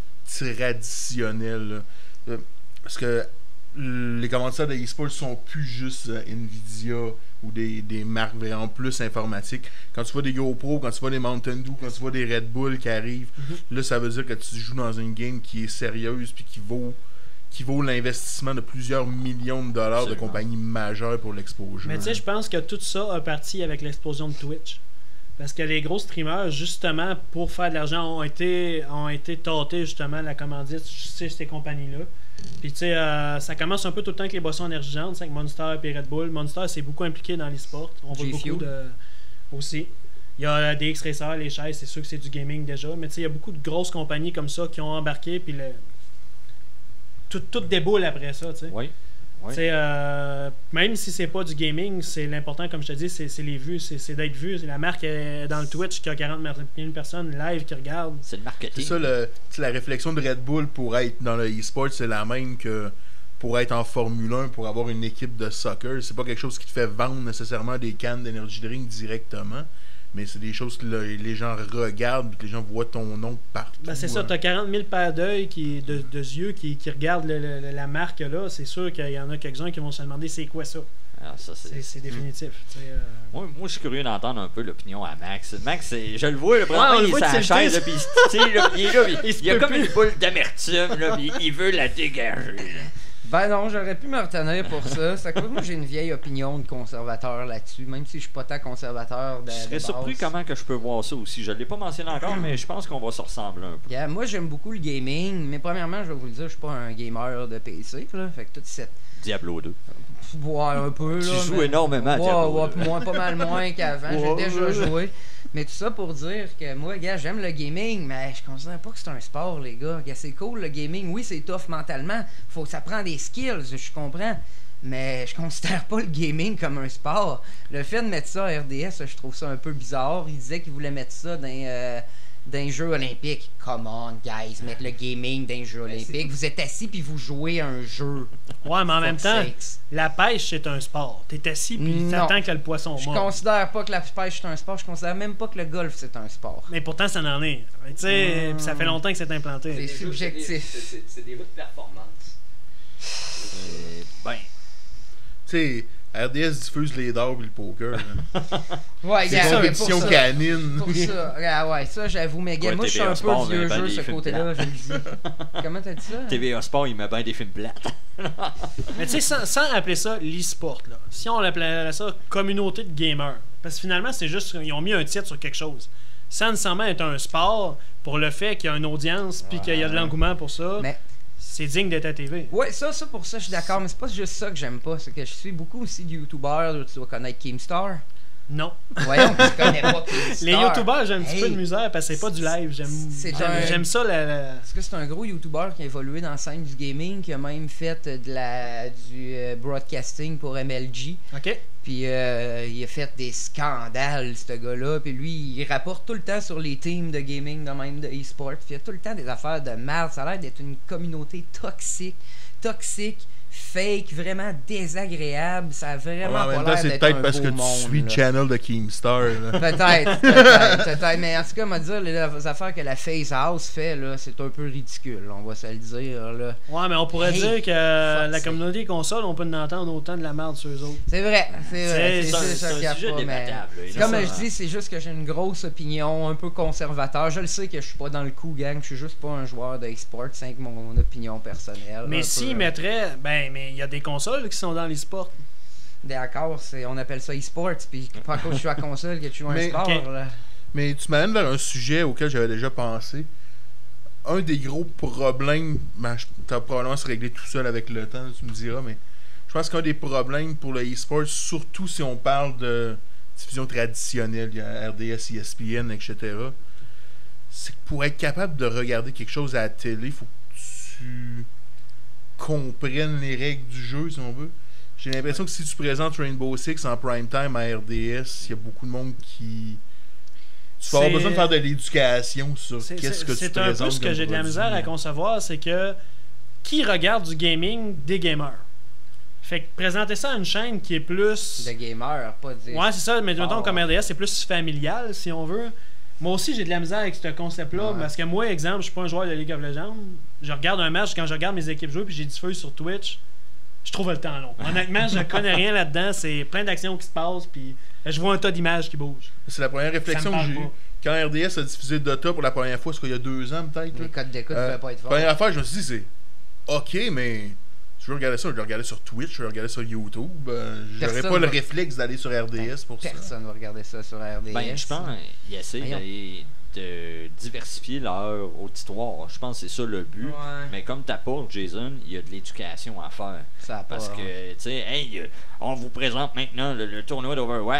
traditionnels, là, euh, parce que les commanditaires de e-sport sont plus juste euh, Nvidia ou des, des marques vraiment plus informatiques. Quand tu vois des GoPro, quand tu vois des Mountain Dew, quand tu vois des Red Bull qui arrivent, Mm-hmm. là, ça veut dire que tu joues dans une game qui est sérieuse puis qui vaut qui vaut l'investissement de plusieurs millions de dollars Absolument. de compagnies majeures pour l'exposure. Mais tu sais, je pense que tout ça a parti avec l'explosion de Twitch. Parce que les gros streamers, justement, pour faire de l'argent, ont été, ont été tâtés, justement, la commandite chez ces compagnies-là. Puis, tu sais, euh, ça commence un peu tout le temps avec les boissons énergisantes, c'est avec Monster et Red Bull. Monster, c'est beaucoup impliqué dans l'e-sport. On voit G-Fuel. beaucoup de. Aussi. Il y a des X-Racers, les chaises, c'est sûr que c'est du gaming déjà. Mais tu sais, il y a beaucoup de grosses compagnies comme ça qui ont embarqué, puis le. Tout, tout déboule après ça, tu sais. Oui. Ouais. Tu sais, euh, même si c'est pas du gaming, c'est l'important, comme je te dis, c'est c'est les vues, c'est c'est d'être vu. C'est la marque est dans le Twitch qui a quarante mille personnes live qui regardent. C'est le marketing. C'est ça, le, tu sais, la réflexion de Red Bull pour être dans le e-sport, c'est la même que pour être en Formule un, pour avoir une équipe de soccer. C'est pas quelque chose qui te fait vendre nécessairement des cannes d'énergie drink directement, mais c'est des choses que le- les gens regardent et que les gens voient ton nom partout. Ben c'est ça, hein. t'as quarante mille paires d'œil, qui, de, de yeux qui, qui regardent le- le- la marque là. C'est sûr qu'il y en a quelques-uns qui vont se demander c'est quoi ça. Ah, ça, c'est... C'est c'est définitif. tu sais, euh. Moi, moi, je suis curieux d'entendre un peu l'opinion à Max. Max, c'est- je le vois, le premier, on le il voit est sur la tilter, chaise, ça. là, puis il se tire, là, puis il est là, puis Il se il y a peut comme plus. une boule d'amertume, là, puis il veut la dégager. là. Ben non, j'aurais pu me retenir pour ça. C'est que moi, j'ai une vieille opinion de conservateur là-dessus, même si je suis pas tant conservateur de, Je de serais base. surpris comment que je peux voir ça aussi. Je l'ai pas mentionné encore, mais je pense qu'on va se ressembler un peu. Yeah, moi, j'aime beaucoup le gaming, mais premièrement, je vais vous le dire, je suis pas un gamer de P C, là. Fait que toute cette... Diablo deux. Ouais, un peu, là. Tu joues mais- énormément à Ouais, Diablo ouais, deux. moins, pas mal moins qu'avant. Ouais, J'ai déjà ouais. joué. Mais tout ça pour dire que moi, gars, j'aime le gaming, mais je considère pas que c'est un sport, les gars. Gars, c'est cool le gaming. Oui, c'est tough mentalement. Faut que ça prend des skills, je comprends. Mais je considère pas le gaming comme un sport. Le fait de mettre ça à R D S, je trouve ça un peu bizarre. Il disait qu'il voulait mettre ça dans, euh, dans les Jeux Olympiques. Come on, guys, mettre le gaming dans les Jeux Mais c'est- Olympiques. Vous êtes assis puis vous jouez à un jeu. Ouais, mais en même Fuck's temps, sakes. la pêche, c'est un sport. T'es assis puis Non. t'attends que le poisson Je mord. considère pas que la pêche c'est un sport. Je considère même pas que le golf c'est un sport. Mais pourtant, ça en est. Tu sais, Hmm. puis ça fait longtemps que c'est implanté. C'est Des jeux, subjectif. c'est des- C'est c'est des jeux de performance. Euh, ben, Tu sais, R D S diffuse les dards et le poker. là. Ouais, C'est gars, mais pour compétition ça, canine. pour ça, ah ouais, ça j'avoue, mais gars, Ouais, moi je suis T V A un Sport, peu mais vieux ben jeu des ce films côté-là, je le dis. Comment t'as dit ça? T V A Sport, il met bien des films plates. Mais tu sais, sans, sans appeler ça l'e-sport, là. Si on l'appelait ça communauté de gamers, parce que finalement, c'est juste ils ont mis un titre sur quelque chose. Sans nécessairement être un sport, pour le fait qu'il y a une audience puis qu'il y a de l'engouement pour ça, Mais c'est digne d'être à T V. ouais, ça, ça pour ça je suis d'accord, mais c'est pas juste ça que j'aime pas, c'est que je suis beaucoup aussi de youtubeurs, tu dois connaître Keemstar. Non. Voyons, tu connais pas Keemstar. Les youtubeurs, j'ai un petit Hey, peu de misère parce que c'est pas du live. J'aime c'est j'aime- un- j'aime ça la, la- Parce que c'est un gros youtubeur qui a évolué dans la scène du gaming, qui a même fait de la, du euh, broadcasting pour M L G. OK? Puis euh, il a fait des scandales, ce gars-là. Puis lui, il rapporte tout le temps sur les teams de gaming, de même de e-sport. Puis il y a tout le temps des affaires de merde. Ça a l'air d'être une communauté toxique, toxique, fake, vraiment désagréable. Ça a Ouais, vraiment en même pas temps, l'air c'est d'être peut-être un parce beau que tu monde, suis le là. channel de Keemstar. là. Peut-être, peut-être, peut-être. Mais en tout cas, on va dire, les affaires que la Face House fait, là, c'est un peu ridicule, on va se le dire, là. Ouais, mais on pourrait Hey, dire que euh, fuck, la c'est- communauté console, on peut en entendre autant de la merde sur eux autres. C'est vrai, c'est vrai. C'est- C'est c'est un- c'est ça c'est un qu'il y a sujet pas, mais... débattable, là, C'est comme innocemment. je dis, c'est juste que j'ai une grosse opinion, un peu conservateur. Je le sais que je suis pas dans le coup, gang. Je suis juste pas un joueur d'e-sport, c'est que mon opinion personnelle. Mais un s'ils peu, euh, mettraient. Ben, mais il y a des consoles qui sont dans les sports. D'accord, c'est- on appelle ça e-sport, puis pas à cause que je suis à console que tu joues à un Mais- sport. ok. Là. Mais tu m'amènes vers un sujet auquel j'avais déjà pensé. Un des gros problèmes, ben, tu vas probablement se régler tout seul avec le temps, tu me diras, mais je pense qu'un des problèmes pour le e-sport, surtout si on parle de diffusion traditionnelle, il y a R D S, E S P N, et cetera, c'est que pour être capable de regarder quelque chose à la télé, il faut que tu comprennes les règles du jeu, si on veut. J'ai l'impression que si tu présentes Rainbow Six en prime time à R D S, il y a beaucoup de monde qui... Tu vas avoir C'est- besoin de faire de l'éducation sur C'est qu'est-ce c'est- que tu c'est un présentes peu ce que comme j'ai de la produit. misère à concevoir, c'est que qui regarde du gaming des gamers? Fait que présenter ça à une chaîne qui est plus. De gamer, pas de. Ouais, c'est ça, mais mettons Ah. comme R D S, c'est plus familial, si on veut. Moi aussi, j'ai de la misère avec ce concept-là, Ouais. parce que moi, exemple, je suis pas un joueur de League of Legends. Je regarde un match, quand je regarde mes équipes jouer, puis j'ai du feu sur Twitch, je trouve le temps long. Honnêtement, je connais rien là-dedans, c'est plein d'actions qui se passent, puis je vois un tas d'images qui bougent. C'est la première réflexion Ça me que j'ai parle eue. pas. Quand R D S a diffusé Dota pour la première fois, c'est qu'il y a deux ans peut-être. Les là. codes d'écoute ne Euh, pouvaient pas être forts. Première affaire, je me suis dit, c'est OK, mais je veux regarder ça, je vais regarder sur Twitch, je vais regarder sur YouTube. Euh, J'aurais Personne pas le va- réflexe d'aller sur R D S pour ça. Personne va regarder ça sur R D S. Ben, je pense qu'ils essaient Voyons. d'aller- de diversifier leur auditoire. Je pense que c'est ça le but. Ouais. Mais comme t'apportes, Jason, il y a de l'éducation à faire. Ça a pas. Parce que, tu sais, hey, euh, on vous présente maintenant le, le tournoi d'Overwatch.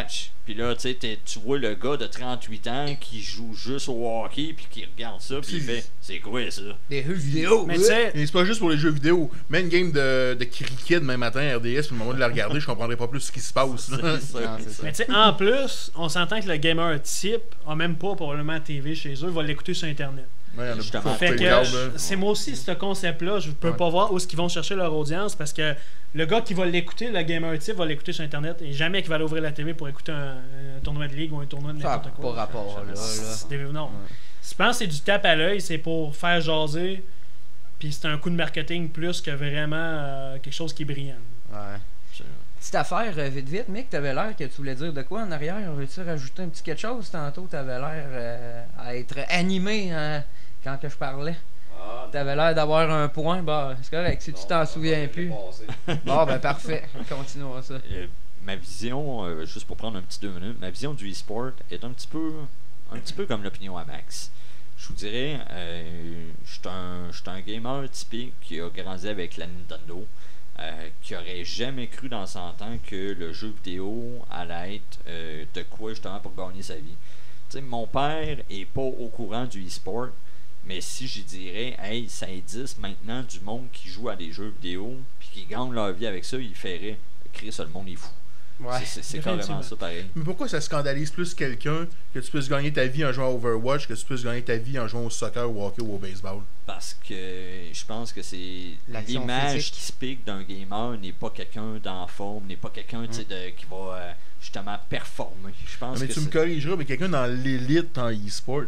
Puis là, tu sais, t'es- tu vois le gars de trente-huit ans qui joue juste au hockey, puis qui regarde ça, puis il fait « C'est quoi ça? » Des jeux vidéo. Mais tu sais, Et c'est pas juste pour les jeux vidéo. Même une game de, de cricket demain matin à R D S, puis au moment de la regarder, je comprendrais pas plus ce qui se passe. là. C'est ça. Non, c'est ça. mais tu sais, en plus, on s'entend que le gamer type a même pas probablement la T V chez eux, il va l'écouter sur Internet. Ouais, y en a Justement. beaucoup qui Fait font que le câble, je- là. c'est moi aussi ce concept-là, je peux Ouais. pas voir où est-ce qu'ils vont chercher leur audience parce que le gars qui va l'écouter, le gamer type, va l'écouter sur Internet et jamais qu'il va aller ouvrir la T V pour écouter un, un tournoi de ligue ou un tournoi de Ça n'a n'importe pas quoi. rapport, là. là. C'est des- Non. Ouais. Je pense que c'est du tape à l'œil, c'est pour faire jaser, puis c'est un coup de marketing plus que vraiment euh, quelque chose qui est brillant. Ouais. Petite affaire, euh, vite vite, Mick, t'avais l'air que tu voulais dire de quoi en arrière? Veux-tu rajouter un petit quelque chose? Tantôt, t'avais l'air euh, à être animé hein, quand que je parlais. Ah, T'avais l'air d'avoir un point. Bah, c'est correct, si tu t'en souviens plus. Bon, ben parfait. Continuons ça. Euh, ma vision, euh, juste pour prendre un petit deux minutes, ma vision du e-sport est un petit peu, un petit peu comme l'opinion à Max. Je vous dirais, euh, je suis un, je suis un gamer typique qui a grandi avec la Nintendo, euh, qui aurait jamais cru dans cent ans que le jeu vidéo allait être euh, de quoi justement pour gagner sa vie. Tu sais, mon père est pas au courant du e-sport, mais si j'y dirais, hey, ça existe maintenant du monde qui joue à des jeux vidéo puis qui gagne leur vie avec ça, il ferait créer ça, le monde est fou. Ouais. C'est- C'est c'est carrément Définitivement. ça pareil. Mais pourquoi ça scandalise plus quelqu'un que tu puisses gagner ta vie en jouant à Overwatch que tu puisses gagner ta vie en jouant au soccer, au hockey ou au baseball? Parce que je pense que c'est L'action l'image physique. qui se pique d'un gamer n'est pas quelqu'un d'en forme, n'est pas quelqu'un tu sais, de- qui va euh, justement performer. Je pense Mais que tu me c'est- corrigeras, mais quelqu'un dans l'élite en e-sports,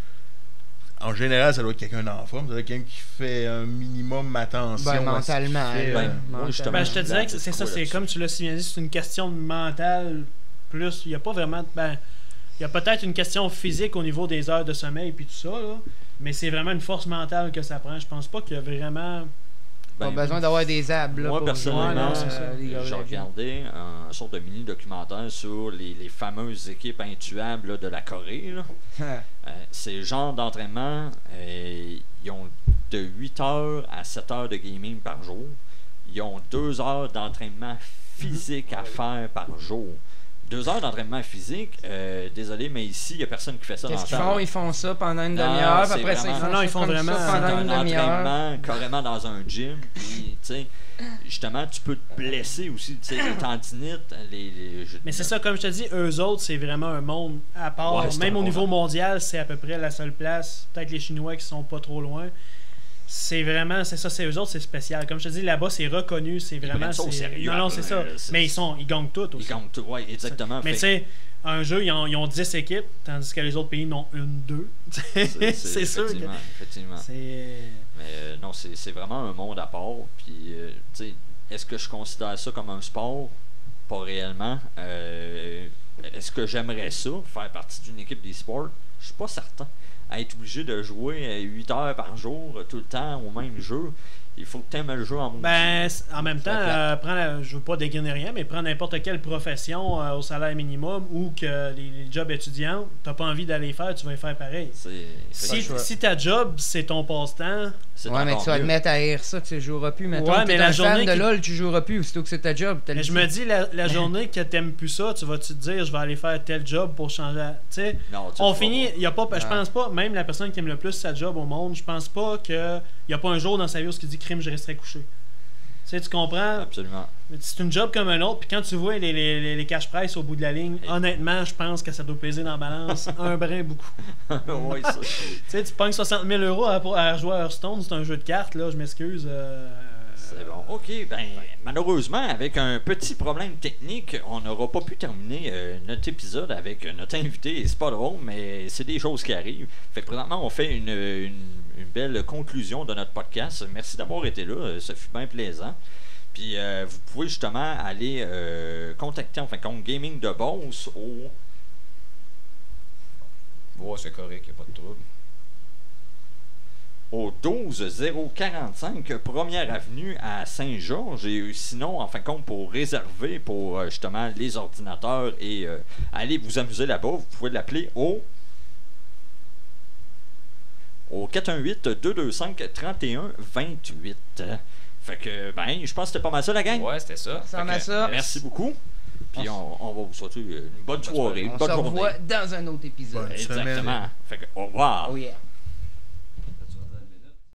en général, ça doit être quelqu'un en forme. Ça doit être quelqu'un qui fait un minimum attention. Ben, à ce qu'il mentalement, fait, Ben, euh, moi, mentalement. justement, Ben, je te je dirais que voulais c'est dire ça, quoi c'est là-dessus. comme tu l'as si bien dit, c'est une question mentale plus. Il n'y a pas vraiment. de- Ben, il y a peut-être une question physique au niveau des heures de sommeil puis tout ça, là, mais c'est vraiment une force mentale que ça prend. Je pense pas qu'il y a vraiment. Pas Ben, besoin d'avoir des abs. Là, Moi, pour personnellement, jouer, non, c'est ça. euh, League of j'ai Legends. regardé un sorte de mini-documentaire sur les, les fameuses équipes intuables là, de la Corée. là. Euh, ces genres d'entraînement, euh, ils ont de huit heures à sept heures de gaming par jour. Ils ont deux heures d'entraînement physique à faire par jour. Deux heures d'entraînement physique, euh, désolé, mais ici, il n'y a personne qui fait ça dans Qu'est-ce le qu'ils temps. font? Ils font ça pendant une Non, demi-heure, puis c'est après ça, ils vraiment- font Non, non, ça ils font comme vraiment- ça C'est pendant un une demi-heure. entraînement carrément dans un gym. Puis, tu sais, justement, tu peux te blesser aussi. Tu sais, les tendinites, les. les- je- Mais c'est ça, comme je te dis, eux autres, c'est vraiment un monde à part. Ouais, c'est Même un au monde niveau à- mondial, c'est à peu près la seule place. Peut-être les Chinois qui sont pas trop loin. C'est vraiment, c'est ça, c'est eux autres, c'est spécial. Comme je te dis, là-bas, c'est reconnu, c'est vraiment. prennent ça au c'est- sérieux, Non, non, un c'est peu, ça. euh, c'est- Mais ils sont, ils gagnent tout Ils aussi. gagnent tout, ouais, exactement. Mais Fait- tu sais, un jeu, ils ont, ils ont dix équipes, tandis que les autres pays n'ont une, deux. c'est- c'est sûr que. Effectivement, effectivement. C'est. Mais euh, non, c'est c'est vraiment un monde à part. Puis, euh, tu sais, est-ce que je considère ça comme un sport? Pas réellement. Euh, est-ce que j'aimerais ça, faire partie d'une équipe d'e-sport? Je suis pas certain. À être obligé de jouer huit heures par jour, euh, tout le temps, au même jeu, il faut que tu aimes le jeu en maudit. Ben, c- en même temps, Ça plate. euh, prends la- je veux pas dégainer rien, mais prends n'importe quelle profession euh, au salaire minimum ou que les, les jobs étudiants, t'as pas envie d'aller faire, tu vas les faire pareil. C'est Si, le choix. si ta job, c'est ton passe-temps, c'est Ouais, mais encore tu vas te mieux. mettre à haïr ça, tu joueras plus. Mettons, Ouais, que mais t'es la un journée fan de qui- LoL, tu joueras plus, aussitôt que c'est ta job. t'as le mais je dit. me dis, la, la journée que t'aimes plus ça, tu vas-tu te dire, je vais aller faire tel job pour changer. Tu sais, Non, tu on le feras finit, pas. y a pas, je Ouais. pense pas, même la personne qui aime le plus sa job au monde, je pense pas que y a pas un jour dans sa vie où il dit crime, je resterai couché. Tu sais, tu comprends? Absolument. Mais c'est une job comme un autre, puis quand tu vois les, les, les, les cash price au bout de la ligne, Hey. honnêtement, je pense que ça doit peser dans la balance un brin beaucoup. ouais, ça, c'est- Tu sais, tu pognes soixante mille euros à, à jouer à Hearthstone, c'est un jeu de cartes, là, je m'excuse. euh, C'est bon. OK, ben malheureusement, avec un petit problème technique, on n'aura pas pu terminer euh, notre épisode avec notre invité. C'est pas drôle, mais c'est des choses qui arrivent. Fait que présentement, on fait une, une, une belle conclusion de notre podcast. Merci d'avoir été là. euh, Ça fut bien plaisant. Puis euh, vous pouvez justement aller euh, contacter en fin de compte Gaming de Boss au Ouais, c'est correct, y a pas de trouble. au douze zéro quarante-cinq Première Avenue à Saint-Georges. Et sinon, en fin de compte, pour réserver pour euh, justement les ordinateurs et euh, aller vous amuser là-bas, vous pouvez l'appeler au au quatre un huit, deux deux cinq, trois un deux huit. Fait que, ben, je pense que c'était pas mal ça, la gang. Ouais, c'était ça. Ça Fait ressemble à que, ça. Merci beaucoup. Puis on, on va vous souhaiter une bonne soirée, une On bonne se journée. revoit dans un autre épisode. Bonne semaine. Exactement. Fait que, au revoir. Oh yeah.